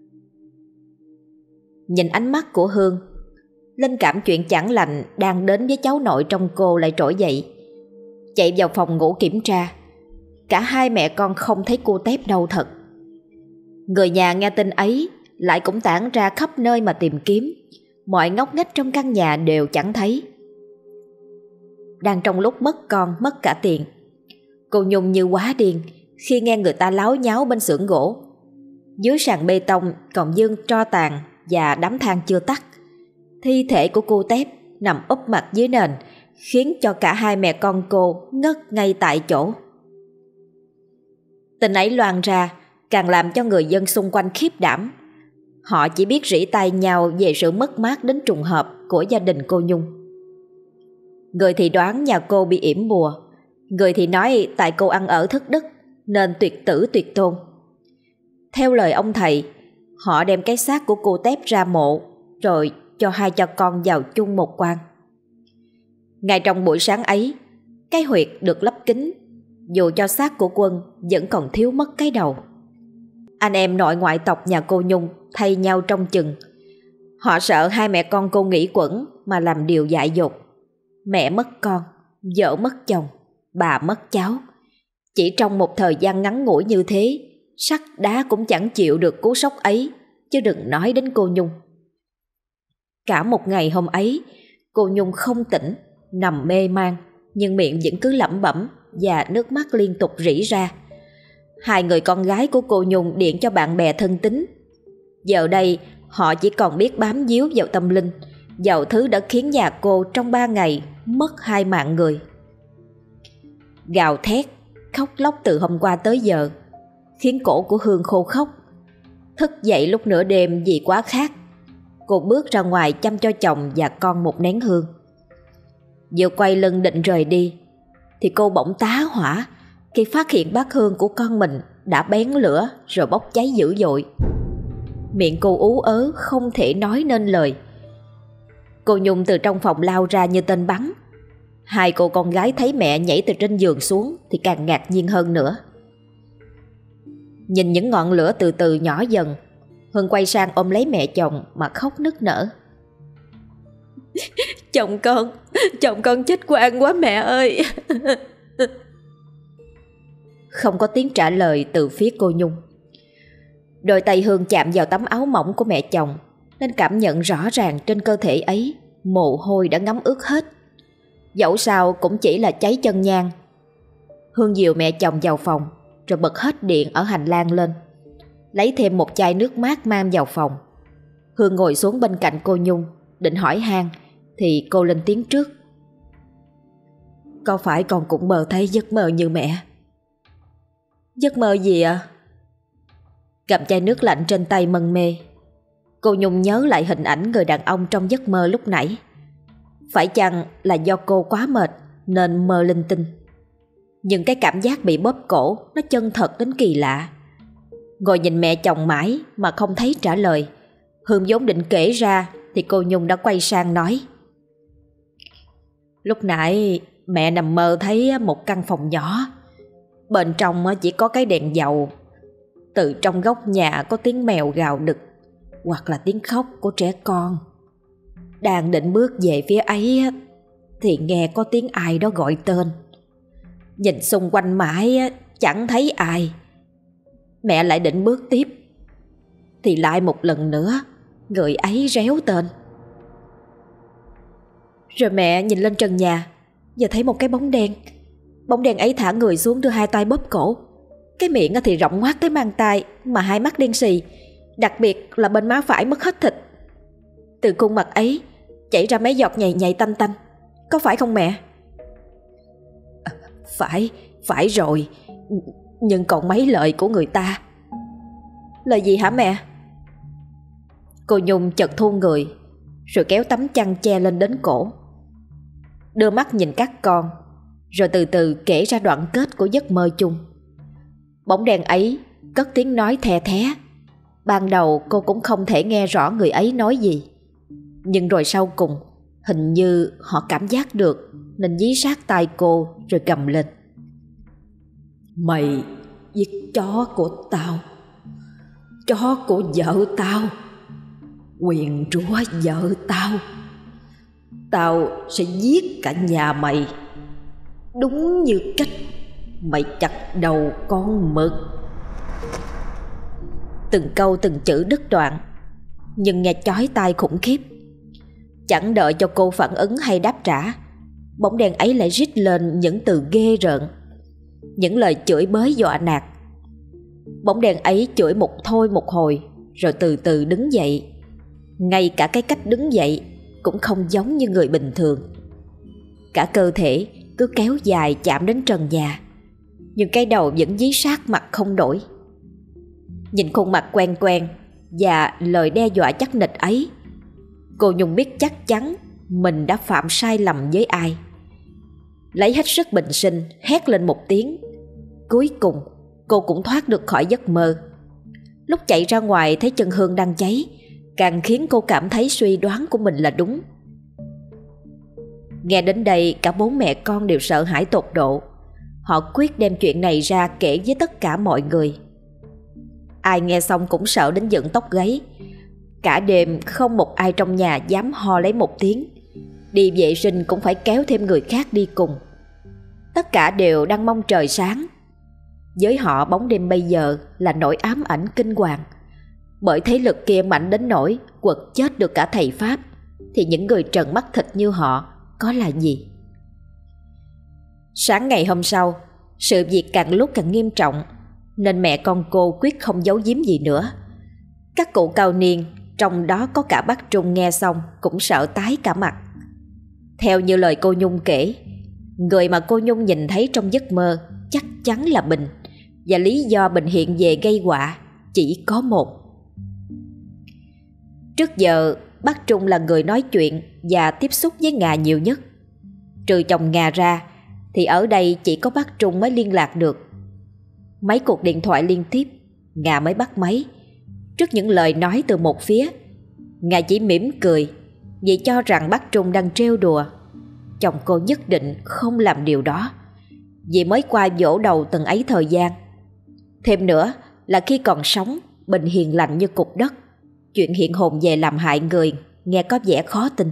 Nhìn ánh mắt của Hương, linh cảm chuyện chẳng lành đang đến với cháu nội trong cô lại trỗi dậy. Chạy vào phòng ngủ kiểm tra, cả hai mẹ con không thấy cô Tép đâu thật. Người nhà nghe tin ấy lại cũng tản ra khắp nơi mà tìm kiếm. Mọi ngóc ngách trong căn nhà đều chẳng thấy. Đang trong lúc mất con mất cả tiền, cô Nhung như quá điên khi nghe người ta láo nháo bên xưởng gỗ. Dưới sàn bê tông còn vương tro tàn và đám than chưa tắt. Thi thể của cô Tép nằm úp mặt dưới nền, khiến cho cả hai mẹ con cô ngất ngay tại chỗ. Tin ấy loan ra càng làm cho người dân xung quanh khiếp đảm. Họ chỉ biết rỉ tai nhau về sự mất mát đến trùng hợp của gia đình cô Nhung. Người thì đoán nhà cô bị yểm bùa, người thì nói tại cô ăn ở thất đức nên tuyệt tử tuyệt tôn. Theo lời ông thầy, họ đem cái xác của cô Tép ra mộ, rồi cho hai cha con vào chung một quan. Ngay trong buổi sáng ấy, cái huyệt được lấp kín, dù cho xác của Quân vẫn còn thiếu mất cái đầu. Anh em nội ngoại tộc nhà cô Nhung thay nhau trông chừng. Họ sợ hai mẹ con cô nghĩ quẩn mà làm điều dại dột. Mẹ mất con, vợ mất chồng, bà mất cháu. Chỉ trong một thời gian ngắn ngủi như thế, sắt đá cũng chẳng chịu được cú sốc ấy, chứ đừng nói đến cô Nhung. Cả một ngày hôm ấy, cô Nhung không tỉnh, nằm mê man, nhưng miệng vẫn cứ lẩm bẩm và nước mắt liên tục rỉ ra. Hai người con gái của cô Nhung điện cho bạn bè thân tín. Giờ đây họ chỉ còn biết bám víu vào tâm linh, vào thứ đã khiến nhà cô trong 3 ngày mất 2 mạng người. Gào thét, khóc lóc từ hôm qua tới giờ, khiến cổ của Hương khô khốc. Thức dậy lúc nửa đêm vì quá khát, cô bước ra ngoài chăm cho chồng và con một nén hương. Vừa quay lưng định rời đi thì cô bỗng tá hỏa khi phát hiện bát hương của con mình đã bén lửa rồi bốc cháy dữ dội. Miệng cô ú ớ không thể nói nên lời. Cô Nhung từ trong phòng lao ra như tên bắn. Hai cô con gái thấy mẹ nhảy từ trên giường xuống thì càng ngạc nhiên hơn nữa. Nhìn những ngọn lửa từ từ nhỏ dần, Hương quay sang ôm lấy mẹ chồng mà khóc nức nở. Chồng con chết oan quá mẹ ơi. Không có tiếng trả lời từ phía cô Nhung. Đôi tay Hương chạm vào tấm áo mỏng của mẹ chồng, nên cảm nhận rõ ràng trên cơ thể ấy mồ hôi đã ngấm ướt hết. Dẫu sao cũng chỉ là cháy chân nhang. Hương dìu mẹ chồng vào phòng, rồi bật hết điện ở hành lang lên, lấy thêm một chai nước mát mang vào phòng. Hương ngồi xuống bên cạnh cô Nhung, định hỏi han thì cô lên tiếng trước. Có phải con cũng mơ thấy giấc mơ như mẹ? Giấc mơ gì ạ? Cầm chai nước lạnh trên tay mân mê, cô Nhung nhớ lại hình ảnh người đàn ông trong giấc mơ lúc nãy. Phải chăng là do cô quá mệt nên mơ linh tinh? Nhưng cái cảm giác bị bóp cổ nó chân thật đến kỳ lạ. Ngồi nhìn mẹ chồng mãi mà không thấy trả lời, Hương vốn định kể ra thì cô Nhung đã quay sang nói. Lúc nãy mẹ nằm mơ thấy một căn phòng nhỏ, bên trong chỉ có cái đèn dầu. Từ trong góc nhà có tiếng mèo gào đực, hoặc là tiếng khóc của trẻ con. Đang định bước về phía ấy thì nghe có tiếng ai đó gọi tên. Nhìn xung quanh mãi chẳng thấy ai. Mẹ lại định bước tiếp thì lại một lần nữa người ấy réo tên. Rồi mẹ nhìn lên trần nhà, giờ thấy một cái bóng đen. Bóng đen ấy thả người xuống, đưa hai tay bóp cổ. Cái miệng thì rộng ngoác tới mang tay, mà hai mắt đen xì, đặc biệt là bên má phải mất hết thịt. Từ khuôn mặt ấy chảy ra mấy giọt nhầy nhầy tanh tanh. Có phải không mẹ? Phải rồi. Nhưng còn mấy lời của người ta. Lời gì hả mẹ? Cô Nhung chợt thu người, rồi kéo tấm chăn che lên đến cổ, đưa mắt nhìn các con, rồi từ từ kể ra đoạn kết của giấc mơ chung. Bóng đèn ấy cất tiếng nói the thé. Ban đầu cô cũng không thể nghe rõ người ấy nói gì, nhưng rồi sau cùng hình như họ cảm giác được, nên dí sát tai cô rồi gầm lên. Mày giết chó của tao, chó của vợ tao, quyền rủa vợ tao. Tao sẽ giết cả nhà mày, đúng như cách mày chặt đầu con mực. Từng câu từng chữ đứt đoạn, nhưng nghe chói tai khủng khiếp. Chẳng đợi cho cô phản ứng hay đáp trả, bóng đèn ấy lại rít lên những từ ghê rợn, những lời chửi bới dọa nạt. Bóng đèn ấy chửi một thôi một hồi, rồi từ từ đứng dậy. Ngay cả cái cách đứng dậy cũng không giống như người bình thường. Cả cơ thể cứ kéo dài chạm đến trần nhà, nhưng cái đầu vẫn dí sát mặt không đổi. Nhìn khuôn mặt quen quen và lời đe dọa chắc nịch ấy, cô Nhung biết chắc chắn mình đã phạm sai lầm với ai. Lấy hết sức bình sinh hét lên một tiếng. Cuối cùng cô cũng thoát được khỏi giấc mơ. Lúc chạy ra ngoài thấy chân Hương đang cháy, càng khiến cô cảm thấy suy đoán của mình là đúng. Nghe đến đây cả bố mẹ con đều sợ hãi tột độ. Họ quyết đem chuyện này ra kể với tất cả mọi người. Ai nghe xong cũng sợ đến dựng tóc gáy. Cả đêm không một ai trong nhà dám ho lấy một tiếng. Đi vệ sinh cũng phải kéo thêm người khác đi cùng. Tất cả đều đang mong trời sáng. Với họ bóng đêm bây giờ là nỗi ám ảnh kinh hoàng. Bởi thế lực kia mạnh đến nỗi quật chết được cả thầy Pháp, thì những người trần mắt thịt như họ có là gì? Sáng ngày hôm sau, sự việc càng lúc càng nghiêm trọng, nên mẹ con cô quyết không giấu giếm gì nữa. Các cụ cao niên, trong đó có cả bác Trung, nghe xong cũng sợ tái cả mặt. Theo như lời cô Nhung kể, người mà cô Nhung nhìn thấy trong giấc mơ chắc chắn là Bình, và lý do Bình hiện về gây họa chỉ có một. Trước giờ bác Trung là người nói chuyện và tiếp xúc với Nga nhiều nhất. Trừ chồng Nga ra thì ở đây chỉ có bác Trung mới liên lạc được. Mấy cuộc điện thoại liên tiếp, Nga mới bắt máy. Trước những lời nói từ một phía, Nga chỉ mỉm cười vì cho rằng bác Trung đang trêu đùa. Chồng cô nhất định không làm điều đó, vì mới qua vỗ đầu từng ấy thời gian. Thêm nữa là khi còn sống, Bình hiền lành như cục đất. Chuyện hiện hồn về làm hại người nghe có vẻ khó tin.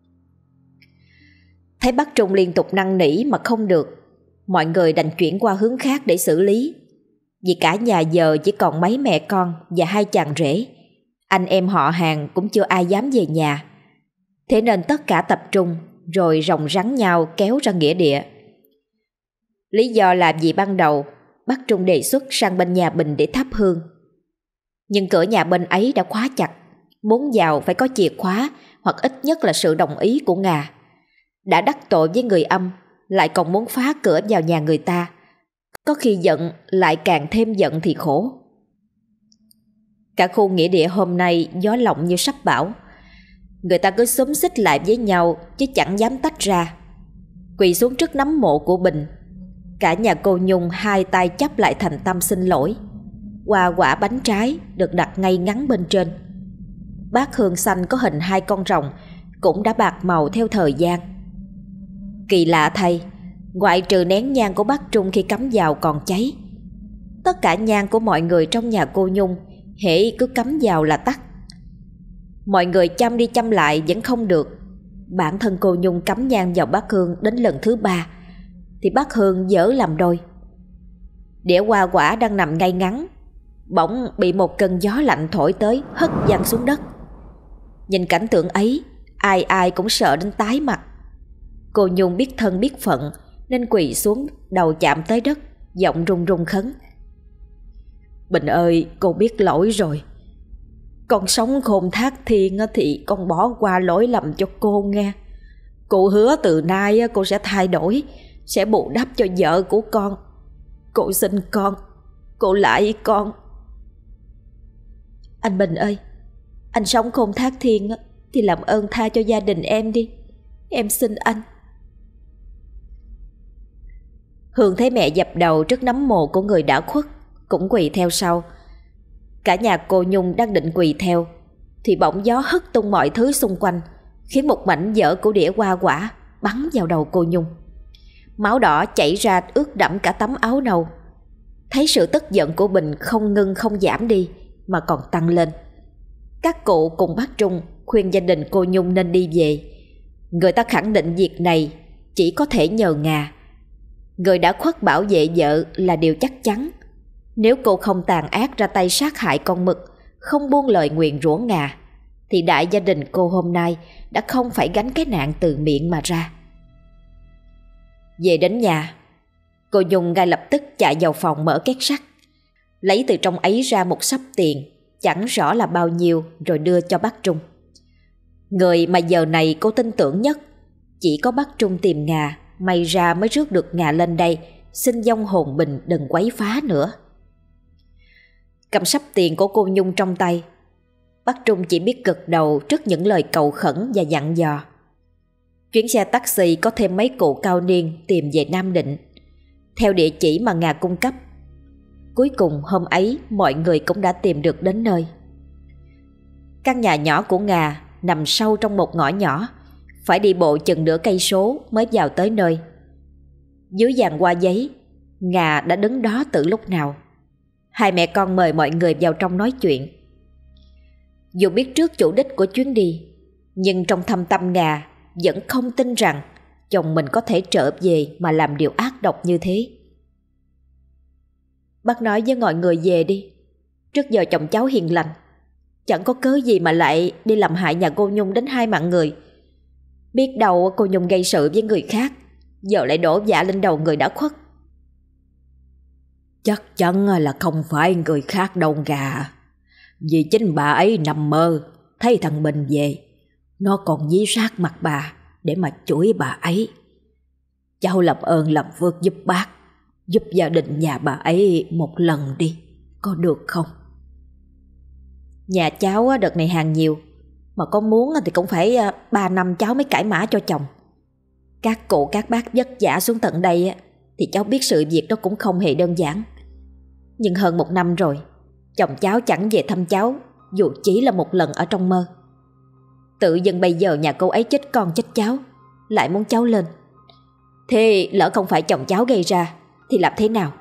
Thấy bác Trung liên tục năn nỉ mà không được, mọi người đành chuyển qua hướng khác để xử lý. Vì cả nhà giờ chỉ còn mấy mẹ con và hai chàng rể, anh em họ hàng cũng chưa ai dám về nhà. Thế nên tất cả tập trung rồi rồng rắn nhau kéo ra nghĩa địa. Lý do là vì ban đầu bác Trung đề xuất sang bên nhà Bình để thắp hương, nhưng cửa nhà bên ấy đã khóa chặt, muốn vào phải có chìa khóa hoặc ít nhất là sự đồng ý của Nga. Đã đắc tội với người âm, lại còn muốn phá cửa vào nhà người ta, có khi giận lại càng thêm giận thì khổ. Cả khu nghĩa địa hôm nay gió lộng như sắp bão. Người ta cứ xúm xít lại với nhau chứ chẳng dám tách ra. Quỳ xuống trước nấm mộ của Bình, cả nhà cô Nhung hai tay chắp lại thành tâm xin lỗi. Hoa quả bánh trái được đặt ngay ngắn bên trên. Bát hương xanh có hình hai con rồng cũng đã bạc màu theo thời gian. Kỳ lạ thay, ngoại trừ nén nhang của bác Trung khi cắm vào còn cháy, tất cả nhang của mọi người trong nhà cô Nhung hễ cứ cắm vào là tắt. Mọi người chăm đi chăm lại vẫn không được. Bản thân cô Nhung cắm nhang vào bát hương đến lần thứ 3 thì bát hương dở làm đôi. Đĩa hoa quả đang nằm ngay ngắn bỗng bị một cơn gió lạnh thổi tới, hất văng xuống đất. Nhìn cảnh tượng ấy, ai ai cũng sợ đến tái mặt. Cô Nhung biết thân biết phận nên quỳ xuống, đầu chạm tới đất, giọng run run khấn: "Bình ơi, cô biết lỗi rồi. Con sống khôn thác thiên thì con bỏ qua lỗi lầm cho cô nghe. Cô hứa từ nay cô sẽ thay đổi, sẽ bù đắp cho vợ của con. Cô xin con, cô lại con." "Anh Bình ơi, anh sống khôn thác thiên thì làm ơn tha cho gia đình em đi. Em xin anh." Hương thấy mẹ dập đầu trước nấm mồ của người đã khuất, cũng quỳ theo sau. Cả nhà cô Nhung đang định quỳ theo thì bỗng gió hất tung mọi thứ xung quanh, khiến một mảnh vỡ của đĩa hoa quả bắn vào đầu cô Nhung. Máu đỏ chảy ra ướt đẫm cả tấm áo nâu. Thấy sự tức giận của Bình không ngưng không giảm đi mà còn tăng lên, các cụ cùng bác Trung khuyên gia đình cô Nhung nên đi về. Người ta khẳng định việc này chỉ có thể nhờ Nga. Người đã khuất bảo vệ vợ là điều chắc chắn. Nếu cô không tàn ác ra tay sát hại con mực, không buông lời nguyền rủa Nga, thì đại gia đình cô hôm nay đã không phải gánh cái nạn từ miệng mà ra. Về đến nhà, cô Nhung ngay lập tức chạy vào phòng mở két sắt, lấy từ trong ấy ra một xấp tiền chẳng rõ là bao nhiêu rồi đưa cho bác Trung. Người mà giờ này cô tin tưởng nhất chỉ có bác Trung tìm Nga, may ra mới rước được Nga lên đây xin vong hồn Bình đừng quấy phá nữa. Cầm xấp tiền của cô Nhung trong tay, bác Trung chỉ biết gật đầu trước những lời cầu khẩn và dặn dò. Chuyến xe taxi có thêm mấy cụ cao niên tìm về Nam Định theo địa chỉ mà Nga cung cấp. Cuối cùng hôm ấy mọi người cũng đã tìm được đến nơi. Căn nhà nhỏ của Nga nằm sâu trong một ngõ nhỏ, phải đi bộ chừng nửa cây số mới vào tới nơi. Dưới giàn hoa giấy, Nga đã đứng đó từ lúc nào. Hai mẹ con mời mọi người vào trong nói chuyện. Dù biết trước chủ đích của chuyến đi, nhưng trong thâm tâm Nga vẫn không tin rằng chồng mình có thể trở về mà làm điều ác độc như thế. Bác nói với mọi người về đi. Trước giờ chồng cháu hiền lành, chẳng có cớ gì mà lại đi làm hại nhà cô Nhung đến 2 mạng người. Biết đâu cô Nhung gây sự với người khác, giờ lại đổ vạ lên đầu người đã khuất. Chắc chắn là không phải người khác đâu gà. Vì chính bà ấy nằm mơ thấy thằng Bình về, nó còn dí sát mặt bà để mà chửi bà ấy. Cháu làm ơn làm phước giúp bác, giúp gia đình nhà bà ấy một lần đi, có được không? Nhà cháu đợt này hàng nhiều, mà có muốn thì cũng phải 3 năm cháu mới cải mã cho chồng. Các cụ các bác vất vả xuống tận đây thì cháu biết sự việc đó cũng không hề đơn giản. Nhưng hơn 1 năm rồi, chồng cháu chẳng về thăm cháu, dù chỉ là một lần ở trong mơ. Tự dưng bây giờ nhà cô ấy chết con chết cháu, lại muốn cháu lên. Thế lỡ không phải chồng cháu gây ra thì làm thế nào?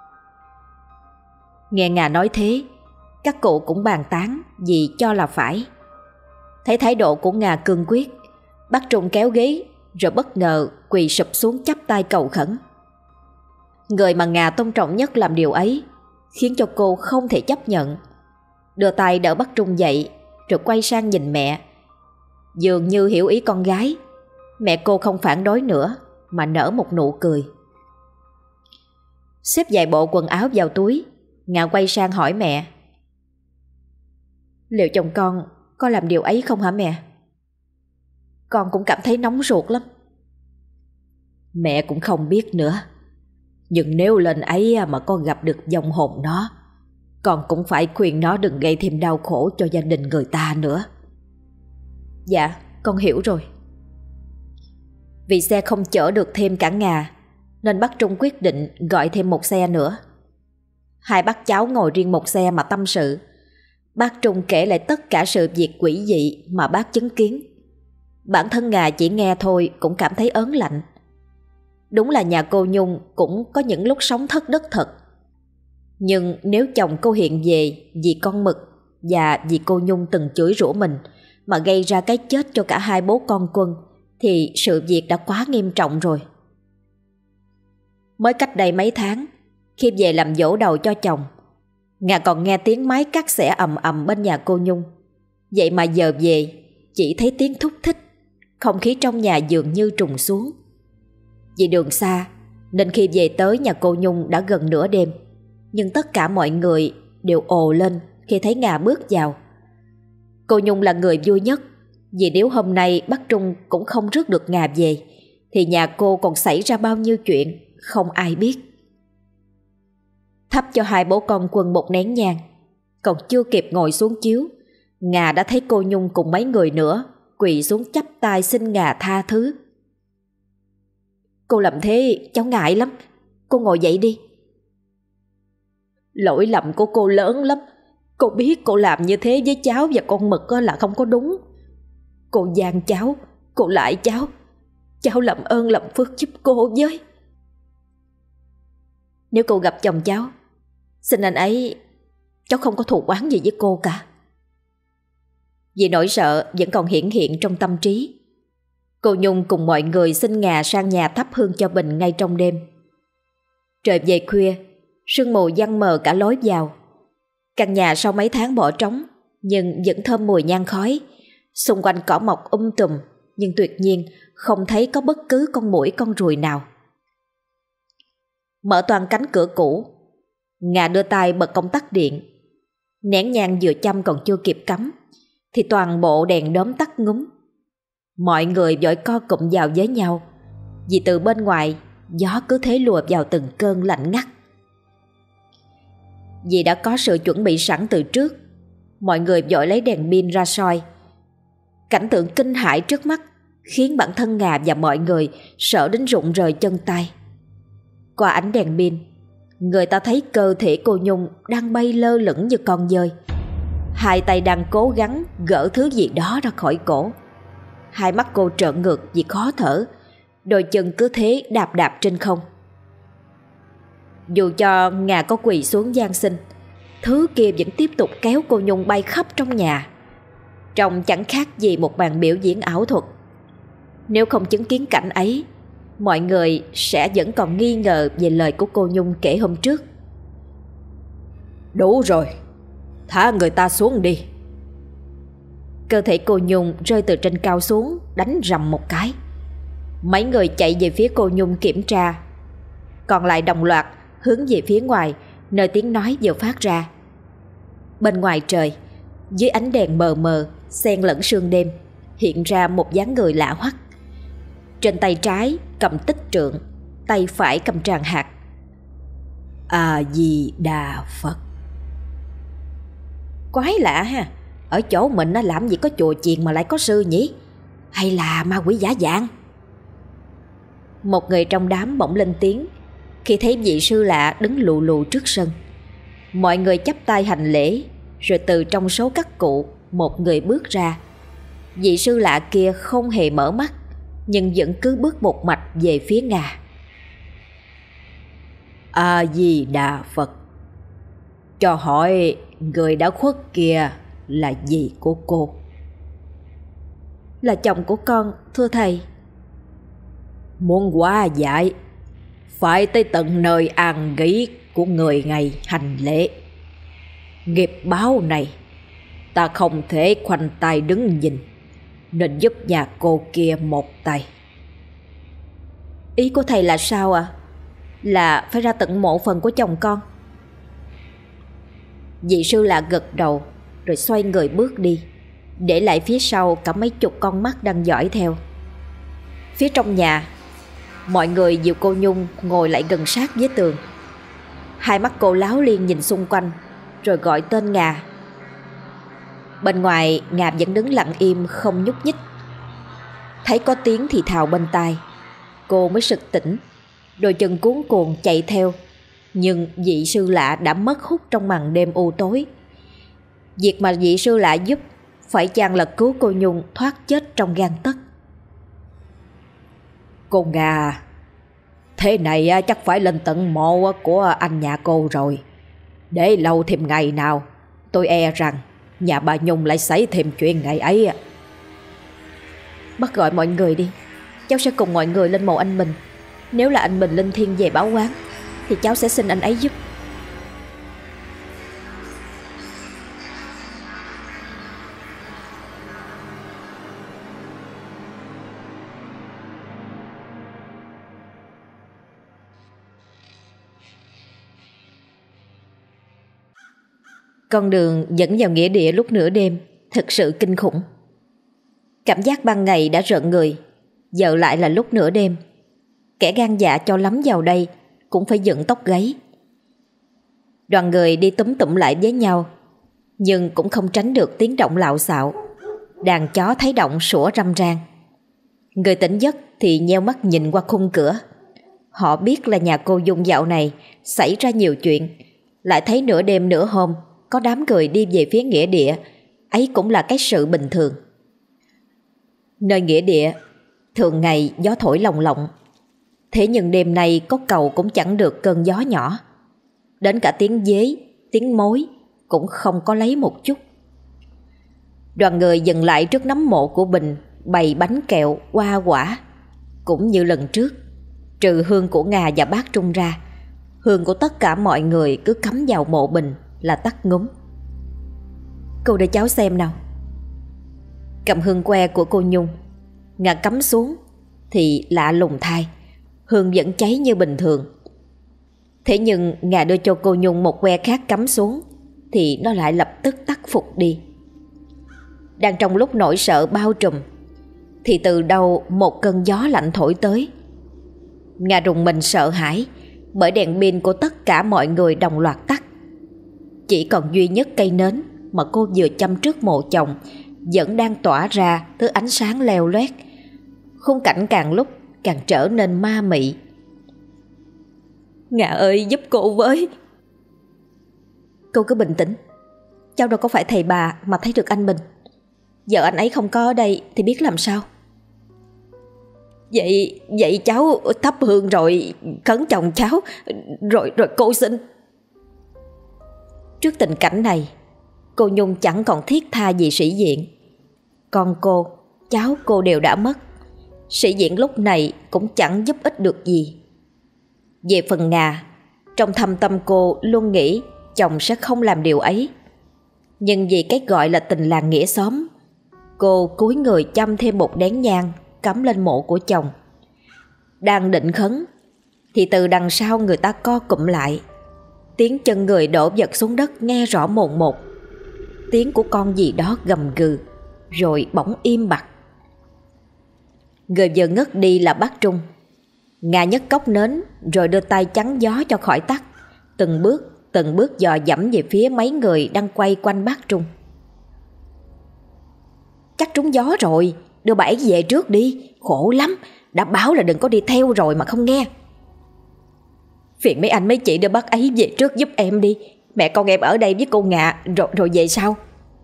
Nghe Nga nói thế, các cụ cũng bàn tán vì cho là phải. Thấy thái độ của Nga cương quyết, bác Trung kéo ghế rồi bất ngờ quỳ sụp xuống chắp tay cầu khẩn. Người mà Nga tôn trọng nhất làm điều ấy khiến cho cô không thể chấp nhận. Đưa tay đỡ bác Trung dậy rồi quay sang nhìn mẹ. Dường như hiểu ý con gái, mẹ cô không phản đối nữa mà nở một nụ cười. Xếp vài bộ quần áo vào túi, Nga quay sang hỏi mẹ: liệu chồng con có làm điều ấy không hả mẹ? Con cũng cảm thấy nóng ruột lắm. Mẹ cũng không biết nữa. Nhưng nếu lên ấy mà con gặp được vong hồn nó, con cũng phải khuyên nó đừng gây thêm đau khổ cho gia đình người ta nữa. Dạ, con hiểu rồi. Vì xe không chở được thêm cả Nga, nên bác Trung quyết định gọi thêm một xe nữa. Hai bác cháu ngồi riêng một xe mà tâm sự. Bác Trung kể lại tất cả sự việc quỷ dị mà bác chứng kiến. Bản thân Nga chỉ nghe thôi cũng cảm thấy ớn lạnh. Đúng là nhà cô Nhung cũng có những lúc sống thất đức thật. Nhưng nếu chồng cô hiện về vì con mực và vì cô Nhung từng chửi rủa mình mà gây ra cái chết cho cả hai bố con Quân, thì sự việc đã quá nghiêm trọng rồi. Mới cách đây mấy tháng, khi về làm dỗ đầu cho chồng, Nga còn nghe tiếng máy cắt xẻ ầm ầm bên nhà cô Nhung. Vậy mà giờ về chỉ thấy tiếng thúc thích, không khí trong nhà dường như trùng xuống. Vì đường xa nên khi về tới nhà cô Nhung đã gần nửa đêm, nhưng tất cả mọi người đều ồ lên khi thấy Nga bước vào. Cô Nhung là người vui nhất, vì nếu hôm nay bác Trung cũng không rước được Nga về thì nhà cô còn xảy ra bao nhiêu chuyện không ai biết. Thắp cho hai bố con Quân một nén nhang, còn chưa kịp ngồi xuống chiếu, Nga đã thấy cô Nhung cùng mấy người nữa quỳ xuống chắp tay xin Nga tha thứ. Cô làm thế cháu ngại lắm, cô ngồi dậy đi. Lỗi lầm của cô lớn lắm. Cô biết cô làm như thế với cháu và con Mực là không có đúng. Cô gian cháu, cô lại cháu. Cháu làm ơn làm phước giúp cô với. Nếu cô gặp chồng cháu, xin anh ấy, cháu không có thù oán gì với cô cả. Vì nỗi sợ vẫn còn hiển hiện trong tâm trí, cô Nhung cùng mọi người xin Nga sang nhà thắp hương cho Bình ngay trong đêm. Trời về khuya, sương mù giăng mờ cả lối vào. Căn nhà sau mấy tháng bỏ trống nhưng vẫn thơm mùi nhang khói. Xung quanh cỏ mọc tùm, nhưng tuyệt nhiên không thấy có bất cứ con muỗi con ruồi nào. Mở toang cánh cửa cũ, Nga đưa tay bật công tắc điện. Nén nhang vừa châm còn chưa kịp cắm thì toàn bộ đèn đóm tắt ngúm. Mọi người vội co cụm vào với nhau, vì từ bên ngoài gió cứ thế lùa vào từng cơn lạnh ngắt. Vì đã có sự chuẩn bị sẵn từ trước, mọi người vội lấy đèn pin ra soi. Cảnh tượng kinh hãi trước mắt khiến bản thân Nga và mọi người sợ đến rụng rời chân tay. Qua ánh đèn pin, người ta thấy cơ thể cô Nhung đang bay lơ lửng như con dơi. Hai tay đang cố gắng gỡ thứ gì đó ra khỏi cổ. Hai mắt cô trợn ngược vì khó thở, đôi chân cứ thế đạp đạp trên không. Dù cho Nga có quỳ xuống van xin, thứ kia vẫn tiếp tục kéo cô Nhung bay khắp trong nhà. Trông chẳng khác gì một màn biểu diễn ảo thuật. Nếu không chứng kiến cảnh ấy, mọi người sẽ vẫn còn nghi ngờ về lời của cô Nhung kể hôm trước. Đủ rồi, thả người ta xuống đi. Cơ thể cô Nhung rơi từ trên cao xuống, đánh rầm một cái. Mấy người chạy về phía cô Nhung kiểm tra, còn lại đồng loạt hướng về phía ngoài, nơi tiếng nói vừa phát ra. Bên ngoài trời, dưới ánh đèn mờ mờ xen lẫn sương đêm, hiện ra một dáng người lạ hoắc. Trên tay trái cầm tích trượng, tay phải cầm tràng hạt. A Di Đà Phật. Quái lạ ha, ở chỗ mình làm gì có chùa chiền mà lại có sư nhỉ? Hay là ma quỷ giả dạng? Một người trong đám bỗng lên tiếng khi thấy vị sư lạ đứng lù lù trước sân. Mọi người chắp tay hành lễ, rồi từ trong số các cụ một người bước ra. Vị sư lạ kia không hề mở mắt, nhưng vẫn cứ bước một mạch về phía Nga. A Di Đà Phật. Cho hỏi người đã khuất kia là gì của cô? Là chồng của con, thưa thầy. Muốn hóa giải phải tới tận nơi an nghỉ của người ngày hành lễ. Nghiệp báo này ta không thể khoanh tay đứng nhìn, nên giúp nhà cô kia một tay. Ý của thầy là sao ạ? Là phải ra tận mộ phần của chồng con? Vị sư lạ gật đầu, rồi xoay người bước đi, để lại phía sau cả mấy chục con mắt đang dõi theo. Phía trong nhà, mọi người dìu cô Nhung ngồi lại gần sát với tường. Hai mắt cô láo liên nhìn xung quanh, rồi gọi tên Nga. Bên ngoài, Nga vẫn đứng lặng im không nhúc nhích. Thấy có tiếng thì thào bên tai, cô mới sực tỉnh, đôi chân cuống cuồng chạy theo. Nhưng vị sư lạ đã mất hút trong màn đêm u tối. Việc mà vị sư lạ giúp phải chăng là cứu cô Nhung thoát chết trong gang tấc. Cô Nga, thế này chắc phải lên tận mộ của anh nhà cô rồi. Để lâu thêm ngày nào, tôi e rằng nhà bà Nhung lại xảy thêm chuyện ngày ấy. Bắt gọi mọi người đi, cháu sẽ cùng mọi người lên mộ anh mình. Nếu là anh mình linh thiêng về báo oán thì cháu sẽ xin anh ấy giúp. Con đường dẫn vào nghĩa địa lúc nửa đêm thực sự kinh khủng. Cảm giác ban ngày đã rợn người, giờ lại là lúc nửa đêm. Kẻ gan dạ cho lắm vào đây cũng phải dựng tóc gáy. Đoàn người đi túm tụm lại với nhau, nhưng cũng không tránh được tiếng động lạo xạo. Đàn chó thấy động sủa râm ran. Người tỉnh giấc thì nheo mắt nhìn qua khung cửa. Họ biết là nhà cô Dung dạo này xảy ra nhiều chuyện. Lại thấy nửa đêm nửa hôm có đám người đi về phía nghĩa địa, ấy cũng là cái sự bình thường. Nơi nghĩa địa thường ngày gió thổi lồng lộng, thế nhưng đêm nay có cầu cũng chẳng được cơn gió nhỏ. Đến cả tiếng dế, tiếng mối cũng không có lấy một chút. Đoàn người dừng lại trước nấm mộ của Bình, bày bánh kẹo, hoa quả. Cũng như lần trước, trừ hương của Nga và bác Trung ra, hương của tất cả mọi người cứ cắm vào mộ Bình là tắt ngúm. Cô để cháu xem nào. Cầm hương que của cô Nhung, Nga cắm xuống thì lạ lùng thay, hương vẫn cháy như bình thường. Thế nhưng Nga đưa cho cô Nhung một que khác cắm xuống thì nó lại lập tức tắt phục đi. Đang trong lúc nỗi sợ bao trùm thì từ đâu một cơn gió lạnh thổi tới. Nga rùng mình sợ hãi bởi đèn pin của tất cả mọi người đồng loạt tắt. Chỉ còn duy nhất cây nến mà cô vừa châm trước mộ chồng vẫn đang tỏa ra thứ ánh sáng leo loét. Khung cảnh càng lúc càng trở nên ma mị. Nga ơi, giúp cô với. Cô cứ bình tĩnh, cháu đâu có phải thầy bà mà thấy được anh mình. Giờ anh ấy không có ở đây thì biết làm sao. Vậy cháu thắp hương rồi khấn chồng cháu, rồi cô xin. Trước tình cảnh này, cô Nhung chẳng còn thiết tha gì sĩ diện. Con cô, cháu cô đều đã mất, sĩ diện lúc này cũng chẳng giúp ích được gì. Về phần Nga, trong thâm tâm cô luôn nghĩ chồng sẽ không làm điều ấy. Nhưng vì cái gọi là tình làng nghĩa xóm, cô cúi người châm thêm một nén nhang cắm lên mộ của chồng. Đang định khấn thì từ đằng sau người ta co cụm lại. Tiếng chân người đổ vật xuống đất nghe rõ mồn một. Tiếng của con gì đó gầm gừ, rồi bỗng im bặt. Người vừa ngất đi là bác Trung. Ngà nhấc cốc nến rồi đưa tay chắn gió cho khỏi tắt, từng bước dò dẫm về phía mấy người đang quay quanh bác Trung. Chắc trúng gió rồi, đưa bà ấy về trước đi, khổ lắm, đã báo là đừng có đi theo rồi mà không nghe. Phiền mấy anh mấy chị đưa bác ấy về trước giúp em đi, mẹ con em ở đây với cô Ngà rồi về sau.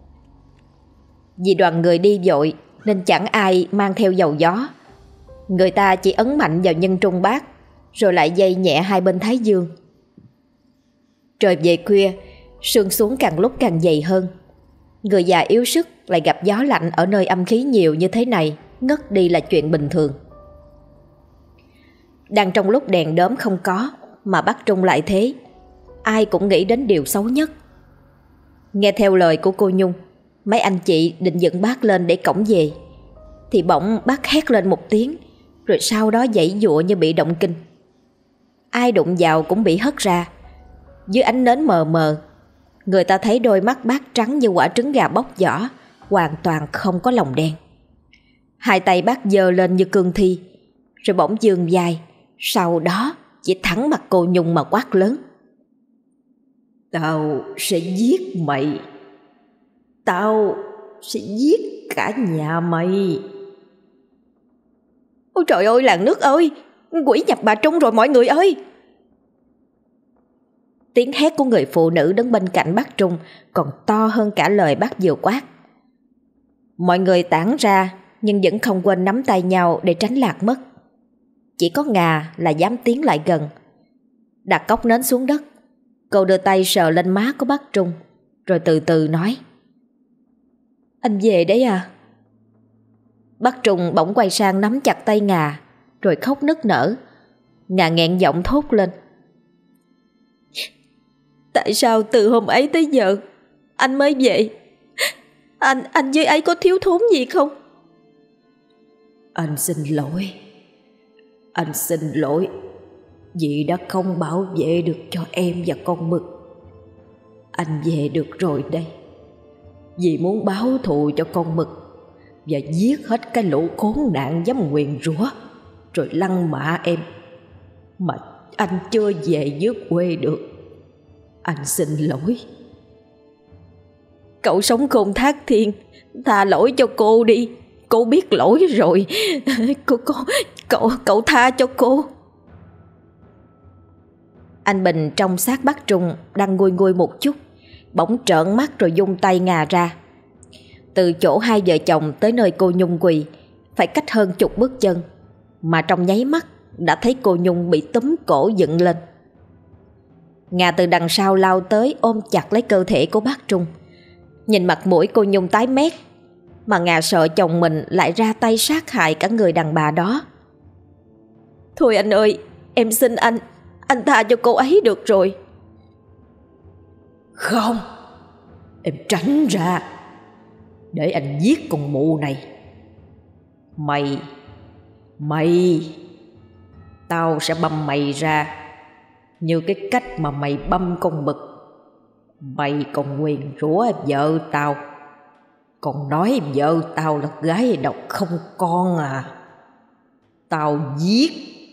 Vì đoàn người đi vội nên chẳng ai mang theo dầu gió. Người ta chỉ ấn mạnh vào nhân trung bát, rồi lại dây nhẹ hai bên thái dương. Trời về khuya, sương xuống càng lúc càng dày hơn. Người già yếu sức lại gặp gió lạnh ở nơi âm khí nhiều như thế này, ngất đi là chuyện bình thường. Đang trong lúc đèn đóm không có mà bác Trung lại thế, ai cũng nghĩ đến điều xấu nhất. Nghe theo lời của cô Nhung, mấy anh chị định dựng bác lên để cõng về, thì bỗng bác hét lên một tiếng, rồi sau đó giãy giụa như bị động kinh. Ai đụng vào cũng bị hất ra. Dưới ánh nến mờ mờ, người ta thấy đôi mắt bác trắng như quả trứng gà bóc vỏ, hoàn toàn không có lòng đen. Hai tay bác giơ lên như cương thi, rồi bỗng giương vai, sau đó chỉ thẳng mặt cô Nhung mà quát lớn: "Tao sẽ giết mày. Tao sẽ giết cả nhà mày." Ôi trời ơi, làng nước ơi, quỷ nhập bà Trung rồi mọi người ơi! Tiếng hét của người phụ nữ đứng bên cạnh bác Trung còn to hơn cả lời bác vừa quát. Mọi người tản ra nhưng vẫn không quên nắm tay nhau để tránh lạc mất. Chỉ có Ngà là dám tiến lại gần. Đặt cốc nến xuống đất, cô đưa tay sờ lên má của bác Trung, rồi từ từ nói: "Anh về đấy à?" Bác Trung bỗng quay sang nắm chặt tay Ngà, rồi khóc nức nở. Ngà nghẹn giọng thốt lên: "Tại sao từ hôm ấy tới giờ anh mới về? Anh với ấy có thiếu thốn gì không?" Anh xin lỗi. Anh xin lỗi vì đã không bảo vệ được cho em và con Mực. Anh về được rồi đây, vì muốn báo thù cho con Mực và giết hết cái lũ khốn nạn dám nguyền rủa rồi lăng mạ em, mà anh chưa về dưới quê được. Anh xin lỗi. Cậu sống khôn thác thiên, tha lỗi cho cô đi. Cô biết lỗi rồi. Cậu tha cho cô. Anh Bình trong xác bác Trung đang nguôi nguôi một chút, bỗng trợn mắt rồi vung tay Ngà ra. Từ chỗ hai vợ chồng tới nơi cô Nhung quỳ phải cách hơn chục bước chân, mà trong nháy mắt đã thấy cô Nhung bị túm cổ dựng lên. Ngà từ đằng sau lao tới ôm chặt lấy cơ thể của bác Trung. Nhìn mặt mũi cô Nhung tái mét, mà Ngà sợ chồng mình lại ra tay sát hại cả người đàn bà đó. "Thôi anh ơi, em xin anh tha cho cô ấy được rồi." "Không, em tránh ra, để anh giết con mụ này. Mày, tao sẽ băm mày ra như cái cách mà mày băm con Mực. Mày còn nguyền rủa vợ tao, còn nói vợ tao là gái độc không con à. Tao giết."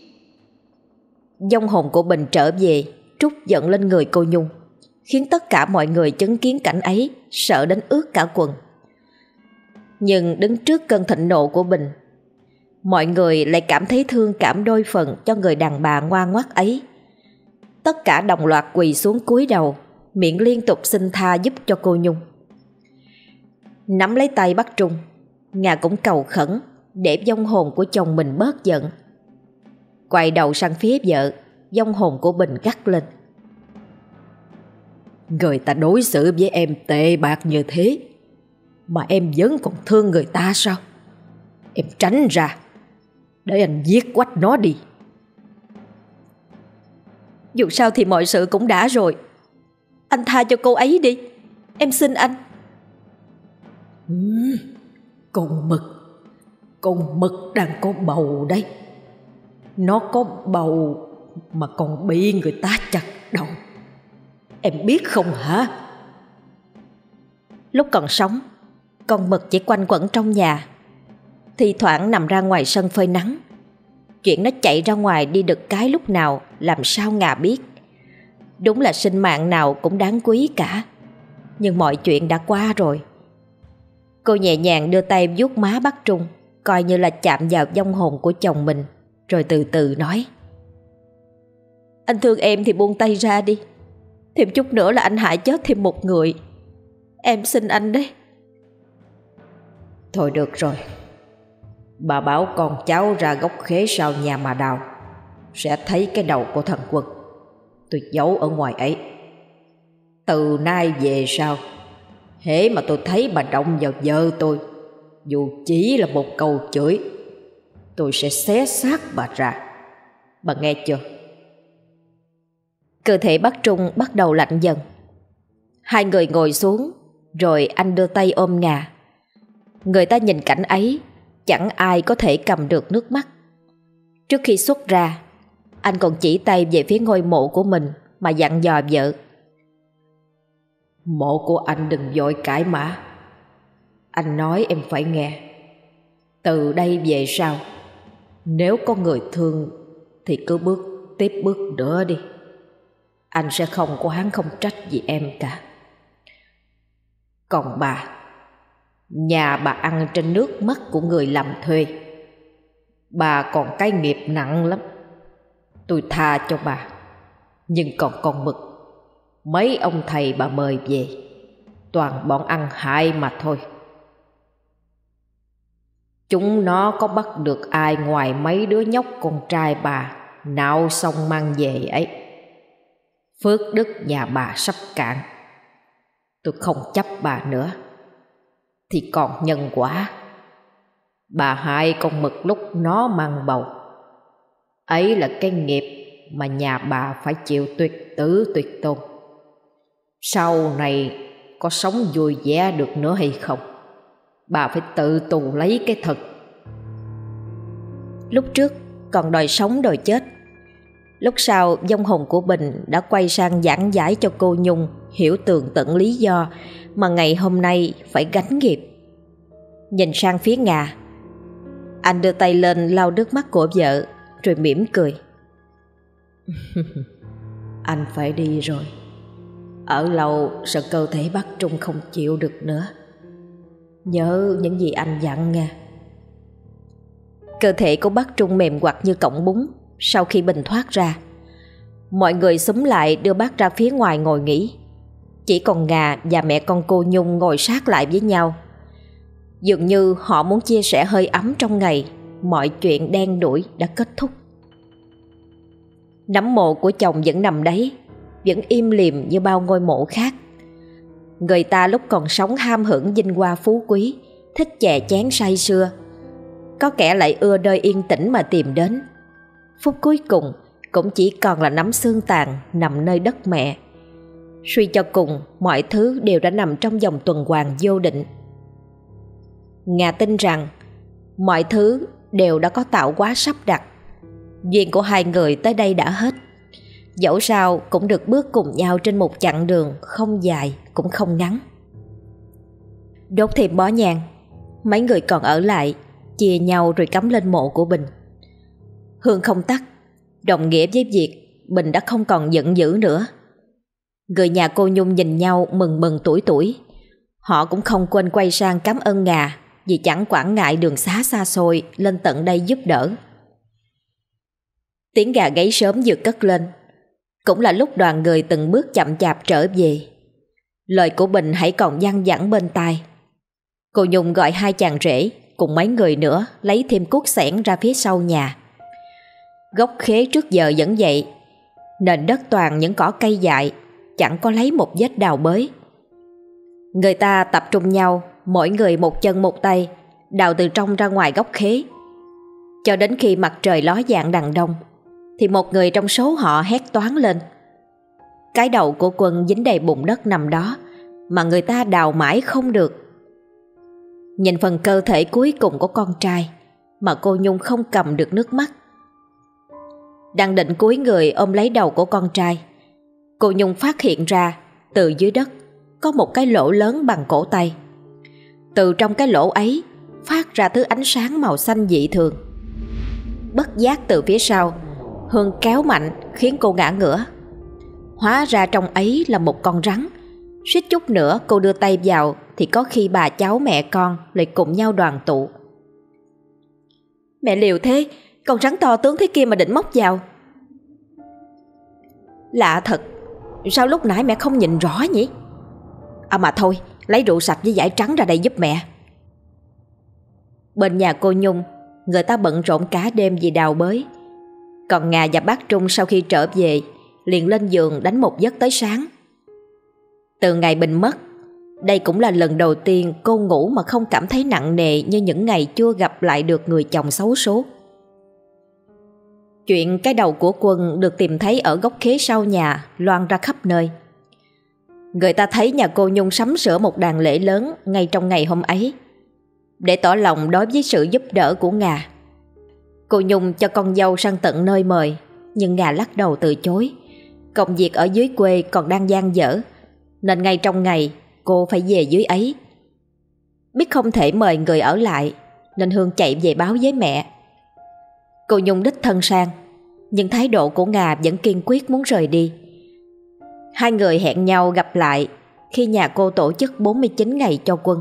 Vong hồn của Bình trở về, trút giận lên người cô Nhung, khiến tất cả mọi người chứng kiến cảnh ấy sợ đến ướt cả quần. Nhưng đứng trước cơn thịnh nộ của Bình, mọi người lại cảm thấy thương cảm đôi phần cho người đàn bà ngoan ngoắt ấy. Tất cả đồng loạt quỳ xuống cúi đầu, miệng liên tục xin tha giúp cho cô Nhung. Nắm lấy tay bác Trung, Ngà cũng cầu khẩn để vong hồn của chồng mình bớt giận. Quay đầu sang phía vợ, vong hồn của Bình gắt lên: "Người ta đối xử với em tệ bạc như thế mà em vẫn còn thương người ta sao? Em tránh ra, để anh giết quách nó đi." "Dù sao thì mọi sự cũng đã rồi. Anh tha cho cô ấy đi, em xin anh. Con mực đang có bầu đấy. Nó có bầu mà còn bị người ta chặt đầu, em biết không hả? Lúc còn sống, con mực chỉ quanh quẩn trong nhà, thi thoảng nằm ra ngoài sân phơi nắng. Chuyện nó chạy ra ngoài đi đực cái lúc nào làm sao Nga biết. Đúng là sinh mạng nào cũng đáng quý cả, nhưng mọi chuyện đã qua rồi. Cô nhẹ nhàng đưa tay vuốt má Bắc Trung, coi như là chạm vào vong hồn của chồng mình, rồi từ từ nói: Anh thương em thì buông tay ra đi. Thêm chút nữa là anh hại chết thêm một người. Em xin anh đấy. Thôi được rồi, bà bảo con cháu ra gốc khế sau nhà mà đào, sẽ thấy cái đầu của thằng Quân. Tôi giấu ở ngoài ấy. Từ nay về sau, hễ mà tôi thấy bà động vào vợ tôi, dù chỉ là một câu chửi, tôi sẽ xé xác bà ra. Bà nghe chưa? Cơ thể Bắc Trung bắt đầu lạnh dần. Hai người ngồi xuống, rồi anh đưa tay ôm Nga. Người ta nhìn cảnh ấy, chẳng ai có thể cầm được nước mắt. Trước khi xuất ra, anh còn chỉ tay về phía ngôi mộ của mình mà dặn dò vợ: Mộ của anh đừng vội cãi mã. Anh nói em phải nghe. Từ đây về sau, nếu có người thương thì cứ tiếp bước nữa đi. Anh sẽ không oán không trách gì em cả. Còn bà, nhà bà ăn trên nước mắt của người làm thuê. Bà còn cái nghiệp nặng lắm. Tôi tha cho bà. Nhưng còn con Mực, mấy ông thầy bà mời về, toàn bọn ăn hại mà thôi. Chúng nó có bắt được ai ngoài mấy đứa nhóc con trai bà nạo xong mang về ấy. Phước đức nhà bà sắp cạn. Tôi không chấp bà nữa thì còn nhân quả. Bà hại con Mực lúc nó mang bầu. Ấy là cái nghiệp mà nhà bà phải chịu tuyệt tử tuyệt tôn. Sau này có sống vui vẻ được nữa hay không, bà phải tự tù lấy cái thật. Lúc trước còn đòi sống đòi chết, lúc sau vong hồn của Bình đã quay sang giảng giải cho cô Nhung hiểu tường tận lý do mà ngày hôm nay phải gánh nghiệp. Nhìn sang phía Nga, anh đưa tay lên lau nước mắt của vợ, rồi mỉm cười. Anh phải đi rồi. Ở lâu sợ cơ thể Bắc Trung không chịu được nữa. Nhớ những gì anh dặn nha. Cơ thể của Bắc Trung mềm quặt như cọng bún sau khi Bình thoát ra. Mọi người xúm lại đưa bác ra phía ngoài ngồi nghỉ. Chỉ còn Nga và mẹ con cô Nhung ngồi sát lại với nhau. Dường như họ muốn chia sẻ hơi ấm trong ngày mọi chuyện đen đủi đã kết thúc. Nấm mộ của chồng vẫn nằm đấy, vẫn im lìm như bao ngôi mộ khác. Người ta lúc còn sống ham hưởng vinh hoa phú quý, thích chè chén say sưa. Có kẻ lại ưa nơi yên tĩnh mà tìm đến. Phút cuối cùng cũng chỉ còn là nắm xương tàn nằm nơi đất mẹ. Suy cho cùng, mọi thứ đều đã nằm trong vòng tuần hoàn vô định. Nga tin rằng mọi thứ đều đã có tạo hóa sắp đặt. Duyên của hai người tới đây đã hết. Dẫu sao cũng được bước cùng nhau trên một chặng đường không dài cũng không ngắn. Đốt thêm bó nhang, mấy người còn ở lại chia nhau rồi cắm lên mộ của Bình. Hương không tắt, đồng nghĩa với việc Bình đã không còn giận dữ nữa. Người nhà cô Nhung nhìn nhau mừng mừng tuổi tuổi. Họ cũng không quên quay sang cảm ơn Nga vì chẳng quản ngại đường xá xa xôi lên tận đây giúp đỡ. Tiếng gà gáy sớm vừa cất lên, cũng là lúc đoàn người từng bước chậm chạp trở về. Lời của Bình hãy còn văng vẳng bên tai. Cô Nhung gọi hai chàng rể cùng mấy người nữa lấy thêm cuốc xẻng ra phía sau nhà. Gốc khế trước giờ vẫn vậy, nền đất toàn những cỏ cây dại, chẳng có lấy một vết đào bới. Người ta tập trung nhau, mỗi người một chân một tay, đào từ trong ra ngoài gốc khế. Cho đến khi mặt trời ló dạng đằng đông, thì một người trong số họ hét toáng lên: Cái đầu của Quân dính đầy bùn đất nằm đó mà người ta đào mãi không được. Nhìn phần cơ thể cuối cùng của con trai mà cô Nhung không cầm được nước mắt. Đang định cúi người ôm lấy đầu của con trai, cô Nhung phát hiện ra từ dưới đất có một cái lỗ lớn bằng cổ tay. Từ trong cái lỗ ấy phát ra thứ ánh sáng màu xanh dị thường. Bất giác từ phía sau, Hương kéo mạnh khiến cô ngã ngửa. Hóa ra trong ấy là một con rắn. Suýt chút nữa cô đưa tay vào thì có khi bà cháu mẹ con lại cùng nhau đoàn tụ. Mẹ liều thế, con rắn to tướng thế kia mà định móc vào. Lạ thật, sao lúc nãy mẹ không nhìn rõ nhỉ? À mà thôi, lấy rượu sạch với vải trắng ra đây giúp mẹ. Bên nhà cô Nhung, người ta bận rộn cả đêm vì đào bới. Còn Nga và bác Trung sau khi trở về liền lên giường đánh một giấc tới sáng. Từ ngày Bình mất, đây cũng là lần đầu tiên cô ngủ mà không cảm thấy nặng nề như những ngày chưa gặp lại được người chồng xấu số. Chuyện cái đầu của Quân được tìm thấy ở góc khế sau nhà loan ra khắp nơi. Người ta thấy nhà cô Nhung sắm sửa một đàn lễ lớn ngay trong ngày hôm ấy. Để tỏ lòng đối với sự giúp đỡ của Nga, cô Nhung cho con dâu sang tận nơi mời, nhưng Nga lắc đầu từ chối. Công việc ở dưới quê còn đang dang dở, nên ngay trong ngày cô phải về dưới ấy. Biết không thể mời người ở lại, nên Hương chạy về báo với mẹ. Cô Nhung đích thân sang, nhưng thái độ của Nga vẫn kiên quyết muốn rời đi. Hai người hẹn nhau gặp lại khi nhà cô tổ chức 49 ngày cho Quân.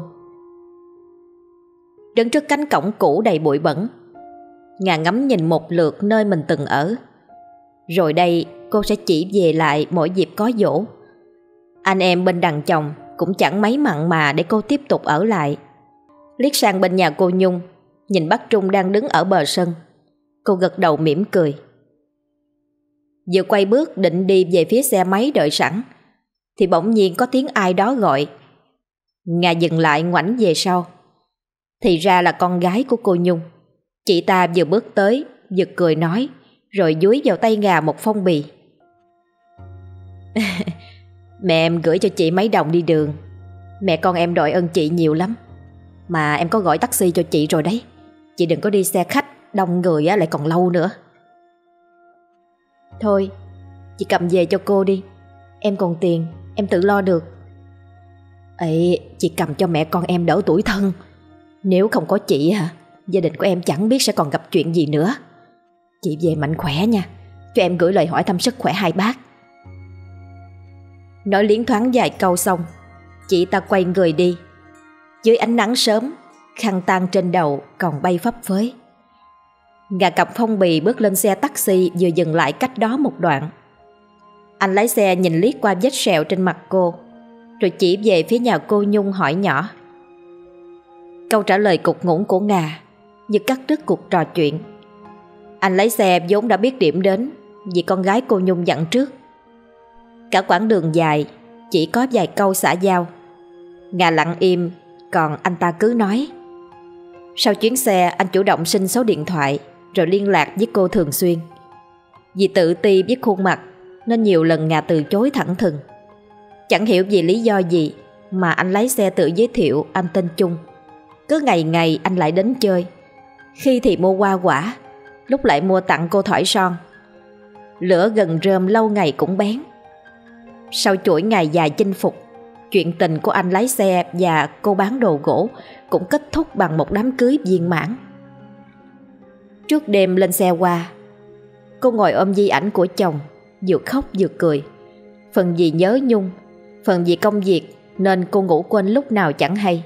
Đứng trước cánh cổng cũ đầy bụi bẩn, Nga ngắm nhìn một lượt nơi mình từng ở. Rồi đây cô sẽ chỉ về lại mỗi dịp có giỗ. Anh em bên đằng chồng cũng chẳng mấy mặn mà để cô tiếp tục ở lại. Liếc sang bên nhà cô Nhung, nhìn bác Trung đang đứng ở bờ sân, cô gật đầu mỉm cười. Vừa quay bước định đi về phía xe máy đợi sẵn, thì bỗng nhiên có tiếng ai đó gọi. Nga dừng lại ngoảnh về sau. Thì ra là con gái của cô Nhung. Chị ta vừa bước tới vừa cười nói, rồi dúi vào tay Nga một phong bì. Mẹ em gửi cho chị mấy đồng đi đường. Mẹ con em đòi ơn chị nhiều lắm. Mà em có gọi taxi cho chị rồi đấy. Chị đừng có đi xe khách đông người lại còn lâu nữa. Thôi, chị cầm về cho cô đi. Em còn tiền, em tự lo được. Ê, chị cầm cho mẹ con em đỡ tủi thân. Nếu không có chị hả, gia đình của em chẳng biết sẽ còn gặp chuyện gì nữa. Chị về mạnh khỏe nha. Cho em gửi lời hỏi thăm sức khỏe hai bác. Nói liến thoáng vài câu xong, chị ta quay người đi. Dưới ánh nắng sớm, khăn tang trên đầu còn bay phấp phới. Nga cầm phong bì bước lên xe taxi vừa dừng lại cách đó một đoạn. Anh lái xe nhìn liếc qua vết sẹo trên mặt cô, rồi chỉ về phía nhà cô Nhung hỏi nhỏ. Câu trả lời cục ngủn của Nga như cắt đứt cuộc trò chuyện. Anh lái xe vốn đã biết điểm đến vì con gái cô Nhung dặn trước. Cả quãng đường dài chỉ có vài câu xã giao. Nga lặng im, còn anh ta cứ nói. Sau chuyến xe anh chủ động xin số điện thoại rồi liên lạc với cô thường xuyên. Vì tự ti với khuôn mặt nên nhiều lần Nga từ chối thẳng thừng. Chẳng hiểu vì lý do gì mà anh lái xe tự giới thiệu anh tên Trung. Cứ ngày ngày anh lại đến chơi. Khi thì mua hoa quả, lúc lại mua tặng cô thỏi son. Lửa gần rơm lâu ngày cũng bén. Sau chuỗi ngày dài chinh phục, chuyện tình của anh lái xe và cô bán đồ gỗ cũng kết thúc bằng một đám cưới viên mãn. Trước đêm lên xe qua, cô ngồi ôm di ảnh của chồng, vừa khóc vừa cười. Phần vì nhớ Nhung, phần vì công việc nên cô ngủ quên lúc nào chẳng hay.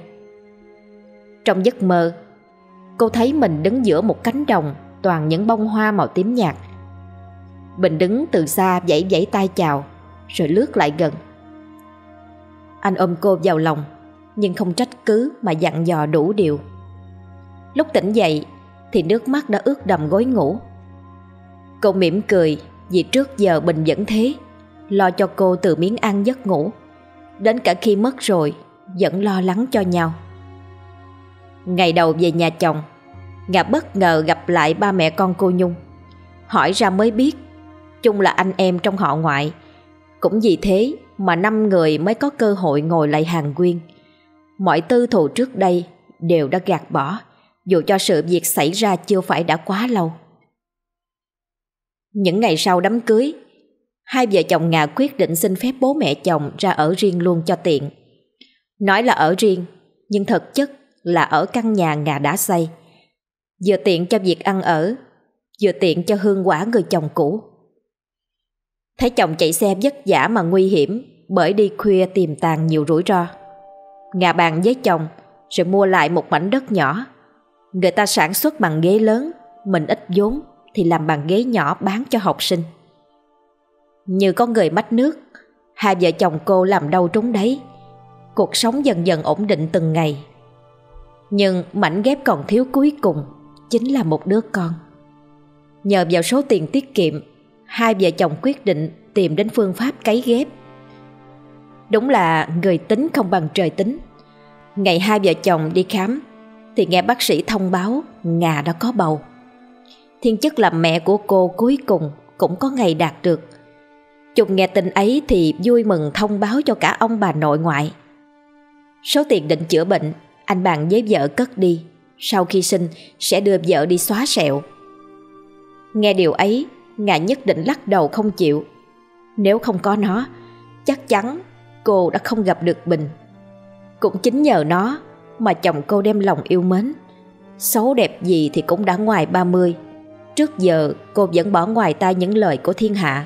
Trong giấc mơ, cô thấy mình đứng giữa một cánh đồng toàn những bông hoa màu tím nhạt. Bình đứng từ xa vẫy vẫy tay chào, rồi lướt lại gần. Anh ôm cô vào lòng, nhưng không trách cứ mà dặn dò đủ điều. Lúc tỉnh dậy thì nước mắt đã ướt đầm gối ngủ. Cô mỉm cười vì trước giờ Bình vẫn thế, lo cho cô từ miếng ăn giấc ngủ, đến cả khi mất rồi vẫn lo lắng cho nhau. Ngày đầu về nhà chồng, Nga bất ngờ gặp lại ba mẹ con cô Nhung. Hỏi ra mới biết Trung là anh em trong họ ngoại, Cũng vì thế mà 5 người mới có cơ hội ngồi lại hàng huyên. Mọi tư thù trước đây đều đã gạt bỏ, dù cho sự việc xảy ra chưa phải đã quá lâu. Những ngày sau đám cưới, hai vợ chồng Nga quyết định xin phép bố mẹ chồng ra ở riêng luôn cho tiện. Nói là ở riêng, nhưng thực chất là ở căn nhà Nga đã xây. Vừa tiện cho việc ăn ở, vừa tiện cho hương quả người chồng cũ. Thấy chồng chạy xe vất vả mà nguy hiểm, bởi đi khuya tiềm tàng nhiều rủi ro, Nga bàn với chồng rồi mua lại một mảnh đất nhỏ. Người ta sản xuất bằng ghế lớn, mình ít vốn thì làm bằng ghế nhỏ bán cho học sinh. Như có người mách nước, hai vợ chồng cô làm đâu trúng đấy. Cuộc sống dần dần ổn định từng ngày. Nhưng mảnh ghép còn thiếu cuối cùng chính là một đứa con. Nhờ vào số tiền tiết kiệm, hai vợ chồng quyết định tìm đến phương pháp cấy ghép. Đúng là người tính không bằng trời tính. Ngày hai vợ chồng đi khám thì nghe bác sĩ thông báo Nga đã có bầu. Thiên chức làm mẹ của cô cuối cùng cũng có ngày đạt được. Chung nghe tin ấy thì vui mừng thông báo cho cả ông bà nội ngoại. Số tiền định chữa bệnh anh bàn với vợ cất đi, sau khi sinh sẽ đưa vợ đi xóa sẹo. Nghe điều ấy, Nga nhất định lắc đầu không chịu. Nếu không có nó, chắc chắn cô đã không gặp được Bình. Cũng chính nhờ nó mà chồng cô đem lòng yêu mến. Xấu đẹp gì thì cũng đã ngoài 30. Trước giờ cô vẫn bỏ ngoài tai những lời của thiên hạ.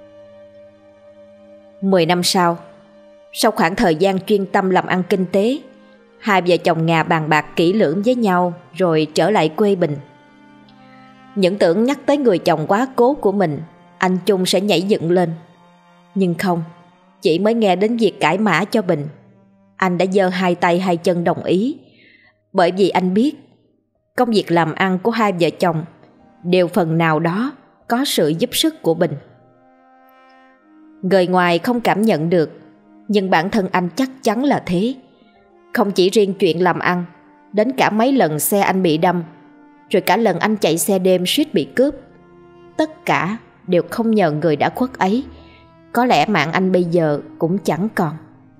10 năm sau khoảng thời gian chuyên tâm làm ăn kinh tế, hai vợ chồng Nga bàn bạc kỹ lưỡng với nhau rồi trở lại quê Bình. Những tưởng nhắc tới người chồng quá cố của mình, anh Trung sẽ nhảy dựng lên. Nhưng không, chỉ mới nghe đến việc cải mã cho Bình, anh đã giơ hai tay hai chân đồng ý. Bởi vì anh biết công việc làm ăn của hai vợ chồng đều phần nào đó có sự giúp sức của Bình. Người ngoài không cảm nhận được, nhưng bản thân anh chắc chắn là thế. Không chỉ riêng chuyện làm ăn, đến cả mấy lần xe anh bị đâm, rồi cả lần anh chạy xe đêm suýt bị cướp, tất cả đều không nhờ người đã khuất ấy. Có lẽ mạng anh bây giờ cũng chẳng còn.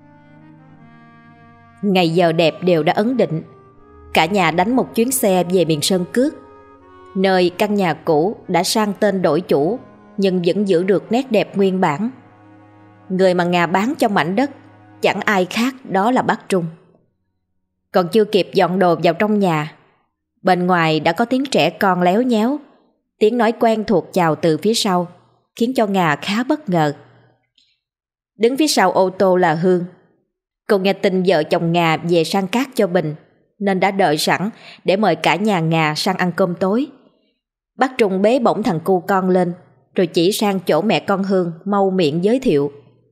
Ngày giờ đẹp đều đã ấn định. Cả nhà đánh một chuyến xe về miền Sơn Cước, nơi căn nhà cũ đã sang tên đổi chủ nhưng vẫn giữ được nét đẹp nguyên bản. Người mà Nga bán cho mảnh đất chẳng ai khác đó là bác Trung. Còn chưa kịp dọn đồ vào trong nhà, bên ngoài đã có tiếng trẻ con léo nhéo, tiếng nói quen thuộc chào từ phía sau, khiến cho Nga khá bất ngờ. Đứng phía sau ô tô là Hương. Cô nghe tin vợ chồng Nga về sang cát cho Bình, nên đã đợi sẵn để mời cả nhà Nga sang ăn cơm tối. Bác Trung bế bổng thằng cu con lên, rồi chỉ sang chỗ mẹ con Hương mau miệng giới thiệu.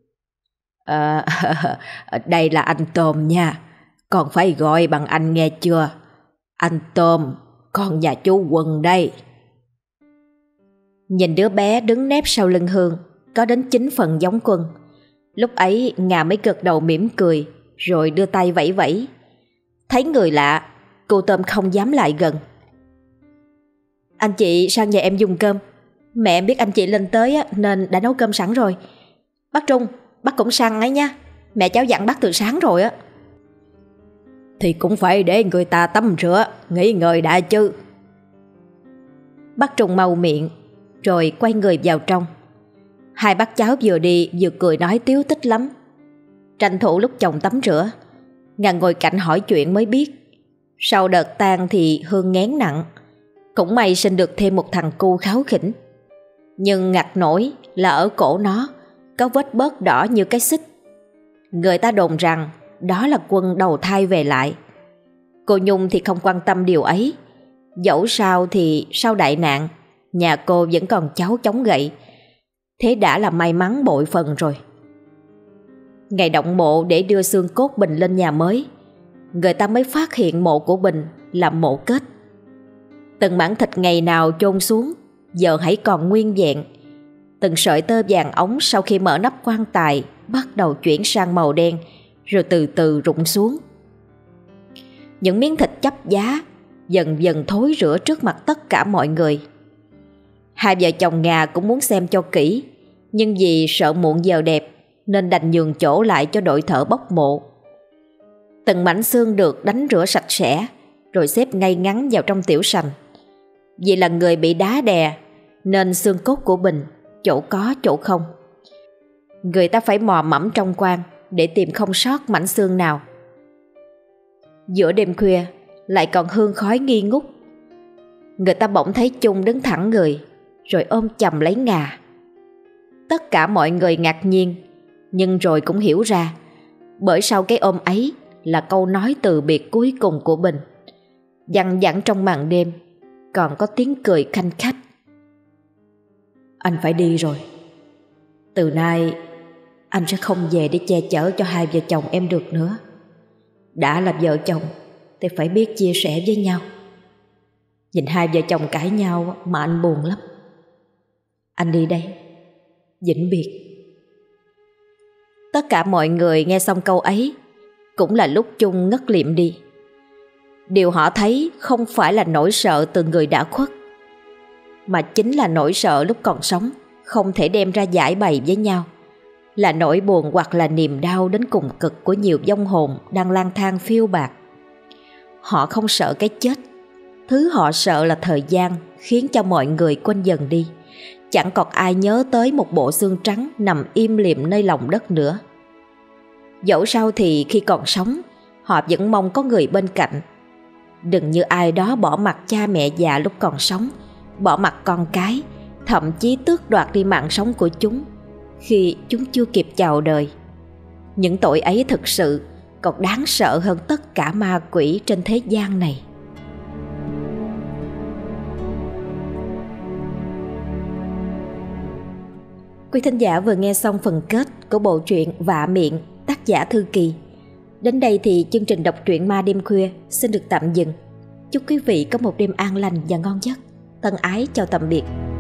Đây là anh Tôm nha, con phải gọi bằng anh nghe chưa? Anh Tôm, con nhà chú Quân đây. Nhìn đứa bé đứng nép sau lưng Hương có đến 9 phần giống Quân. Lúc ấy Nga mới gật đầu mỉm cười, rồi đưa tay vẫy vẫy. Thấy người lạ, cô Tôm không dám lại gần. Anh chị sang nhà em dùng cơm. Mẹ em biết anh chị lên tới nên đã nấu cơm sẵn rồi. Bác Trung, bác cũng sang ấy nha. Mẹ cháu dặn bác từ sáng rồi á. Thì cũng phải để người ta tắm rửa, nghỉ ngơi đã chứ. Bác Trung mau miệng, rồi quay người vào trong. Hai bác cháu vừa đi vừa cười nói tíu tích lắm. Tranh thủ lúc chồng tắm rửa, Nga ngồi cạnh hỏi chuyện mới biết. Sau đợt tang thì Hương nghén nặng. Cũng may sinh được thêm một thằng cu kháu khỉnh. Nhưng ngặt nổi là ở cổ nó có vết bớt đỏ như cái xích. Người ta đồn rằng đó là Quân đầu thai về lại. Cô Nhung thì không quan tâm điều ấy. Dẫu sao thì sau đại nạn, nhà cô vẫn còn cháu chống gậy. Thế đã là may mắn bội phần rồi. Ngày động mộ để đưa xương cốt Bình lên nhà mới, người ta mới phát hiện mộ của Bình là mộ kết. Từng mảng thịt ngày nào chôn xuống giờ hãy còn nguyên vẹn. Từng sợi tơ vàng ống sau khi mở nắp quan tài bắt đầu chuyển sang màu đen, rồi từ từ rụng xuống. Những miếng thịt chấp giá dần dần thối rữa trước mặt tất cả mọi người. Hai vợ chồng Nga cũng muốn xem cho kỹ, nhưng vì sợ muộn giờ đẹp nên đành nhường chỗ lại cho đội thợ bốc mộ. Từng mảnh xương được đánh rửa sạch sẽ rồi xếp ngay ngắn vào trong tiểu sành. Vì là người bị đá đè nên xương cốt của Bình chỗ có chỗ không. Người ta phải mò mẫm trong quan để tìm không sót mảnh xương nào. Giữa đêm khuya lại còn hương khói nghi ngút. Người ta bỗng thấy Chung đứng thẳng người rồi ôm chầm lấy Ngà. Tất cả mọi người ngạc nhiên, nhưng rồi cũng hiểu ra, bởi sau cái ôm ấy là câu nói từ biệt cuối cùng của Bình. Văng vẳng trong màn đêm còn có tiếng cười khanh khách. Anh phải đi rồi. Từ nay anh sẽ không về để che chở cho hai vợ chồng em được nữa. Đã là vợ chồng thì phải biết chia sẻ với nhau. Nhìn hai vợ chồng cãi nhau mà anh buồn lắm. Anh đi đây. Vĩnh biệt. Tất cả mọi người nghe xong câu ấy cũng là lúc Chung ngất liệm đi. Điều họ thấy không phải là nỗi sợ từ người đã khuất, mà chính là nỗi sợ lúc còn sống không thể đem ra giải bày với nhau, là nỗi buồn hoặc là niềm đau đến cùng cực của nhiều vong hồn đang lang thang phiêu bạt. Họ không sợ cái chết. Thứ họ sợ là thời gian khiến cho mọi người quên dần đi. Chẳng còn ai nhớ tới một bộ xương trắng nằm im lìm nơi lòng đất nữa. Dẫu sao thì khi còn sống, họ vẫn mong có người bên cạnh. Đừng như ai đó bỏ mặc cha mẹ già lúc còn sống, bỏ mặc con cái, thậm chí tước đoạt đi mạng sống của chúng khi chúng chưa kịp chào đời. Những tội ấy thực sự còn đáng sợ hơn tất cả ma quỷ trên thế gian này. Quý thính giả vừa nghe xong phần kết của bộ truyện Vạ Miệng, tác giả Thư Kỳ. Đến đây thì chương trình đọc truyện ma đêm khuya xin được tạm dừng. Chúc quý vị có một đêm an lành và ngon giấc. Thân ái chào tạm biệt.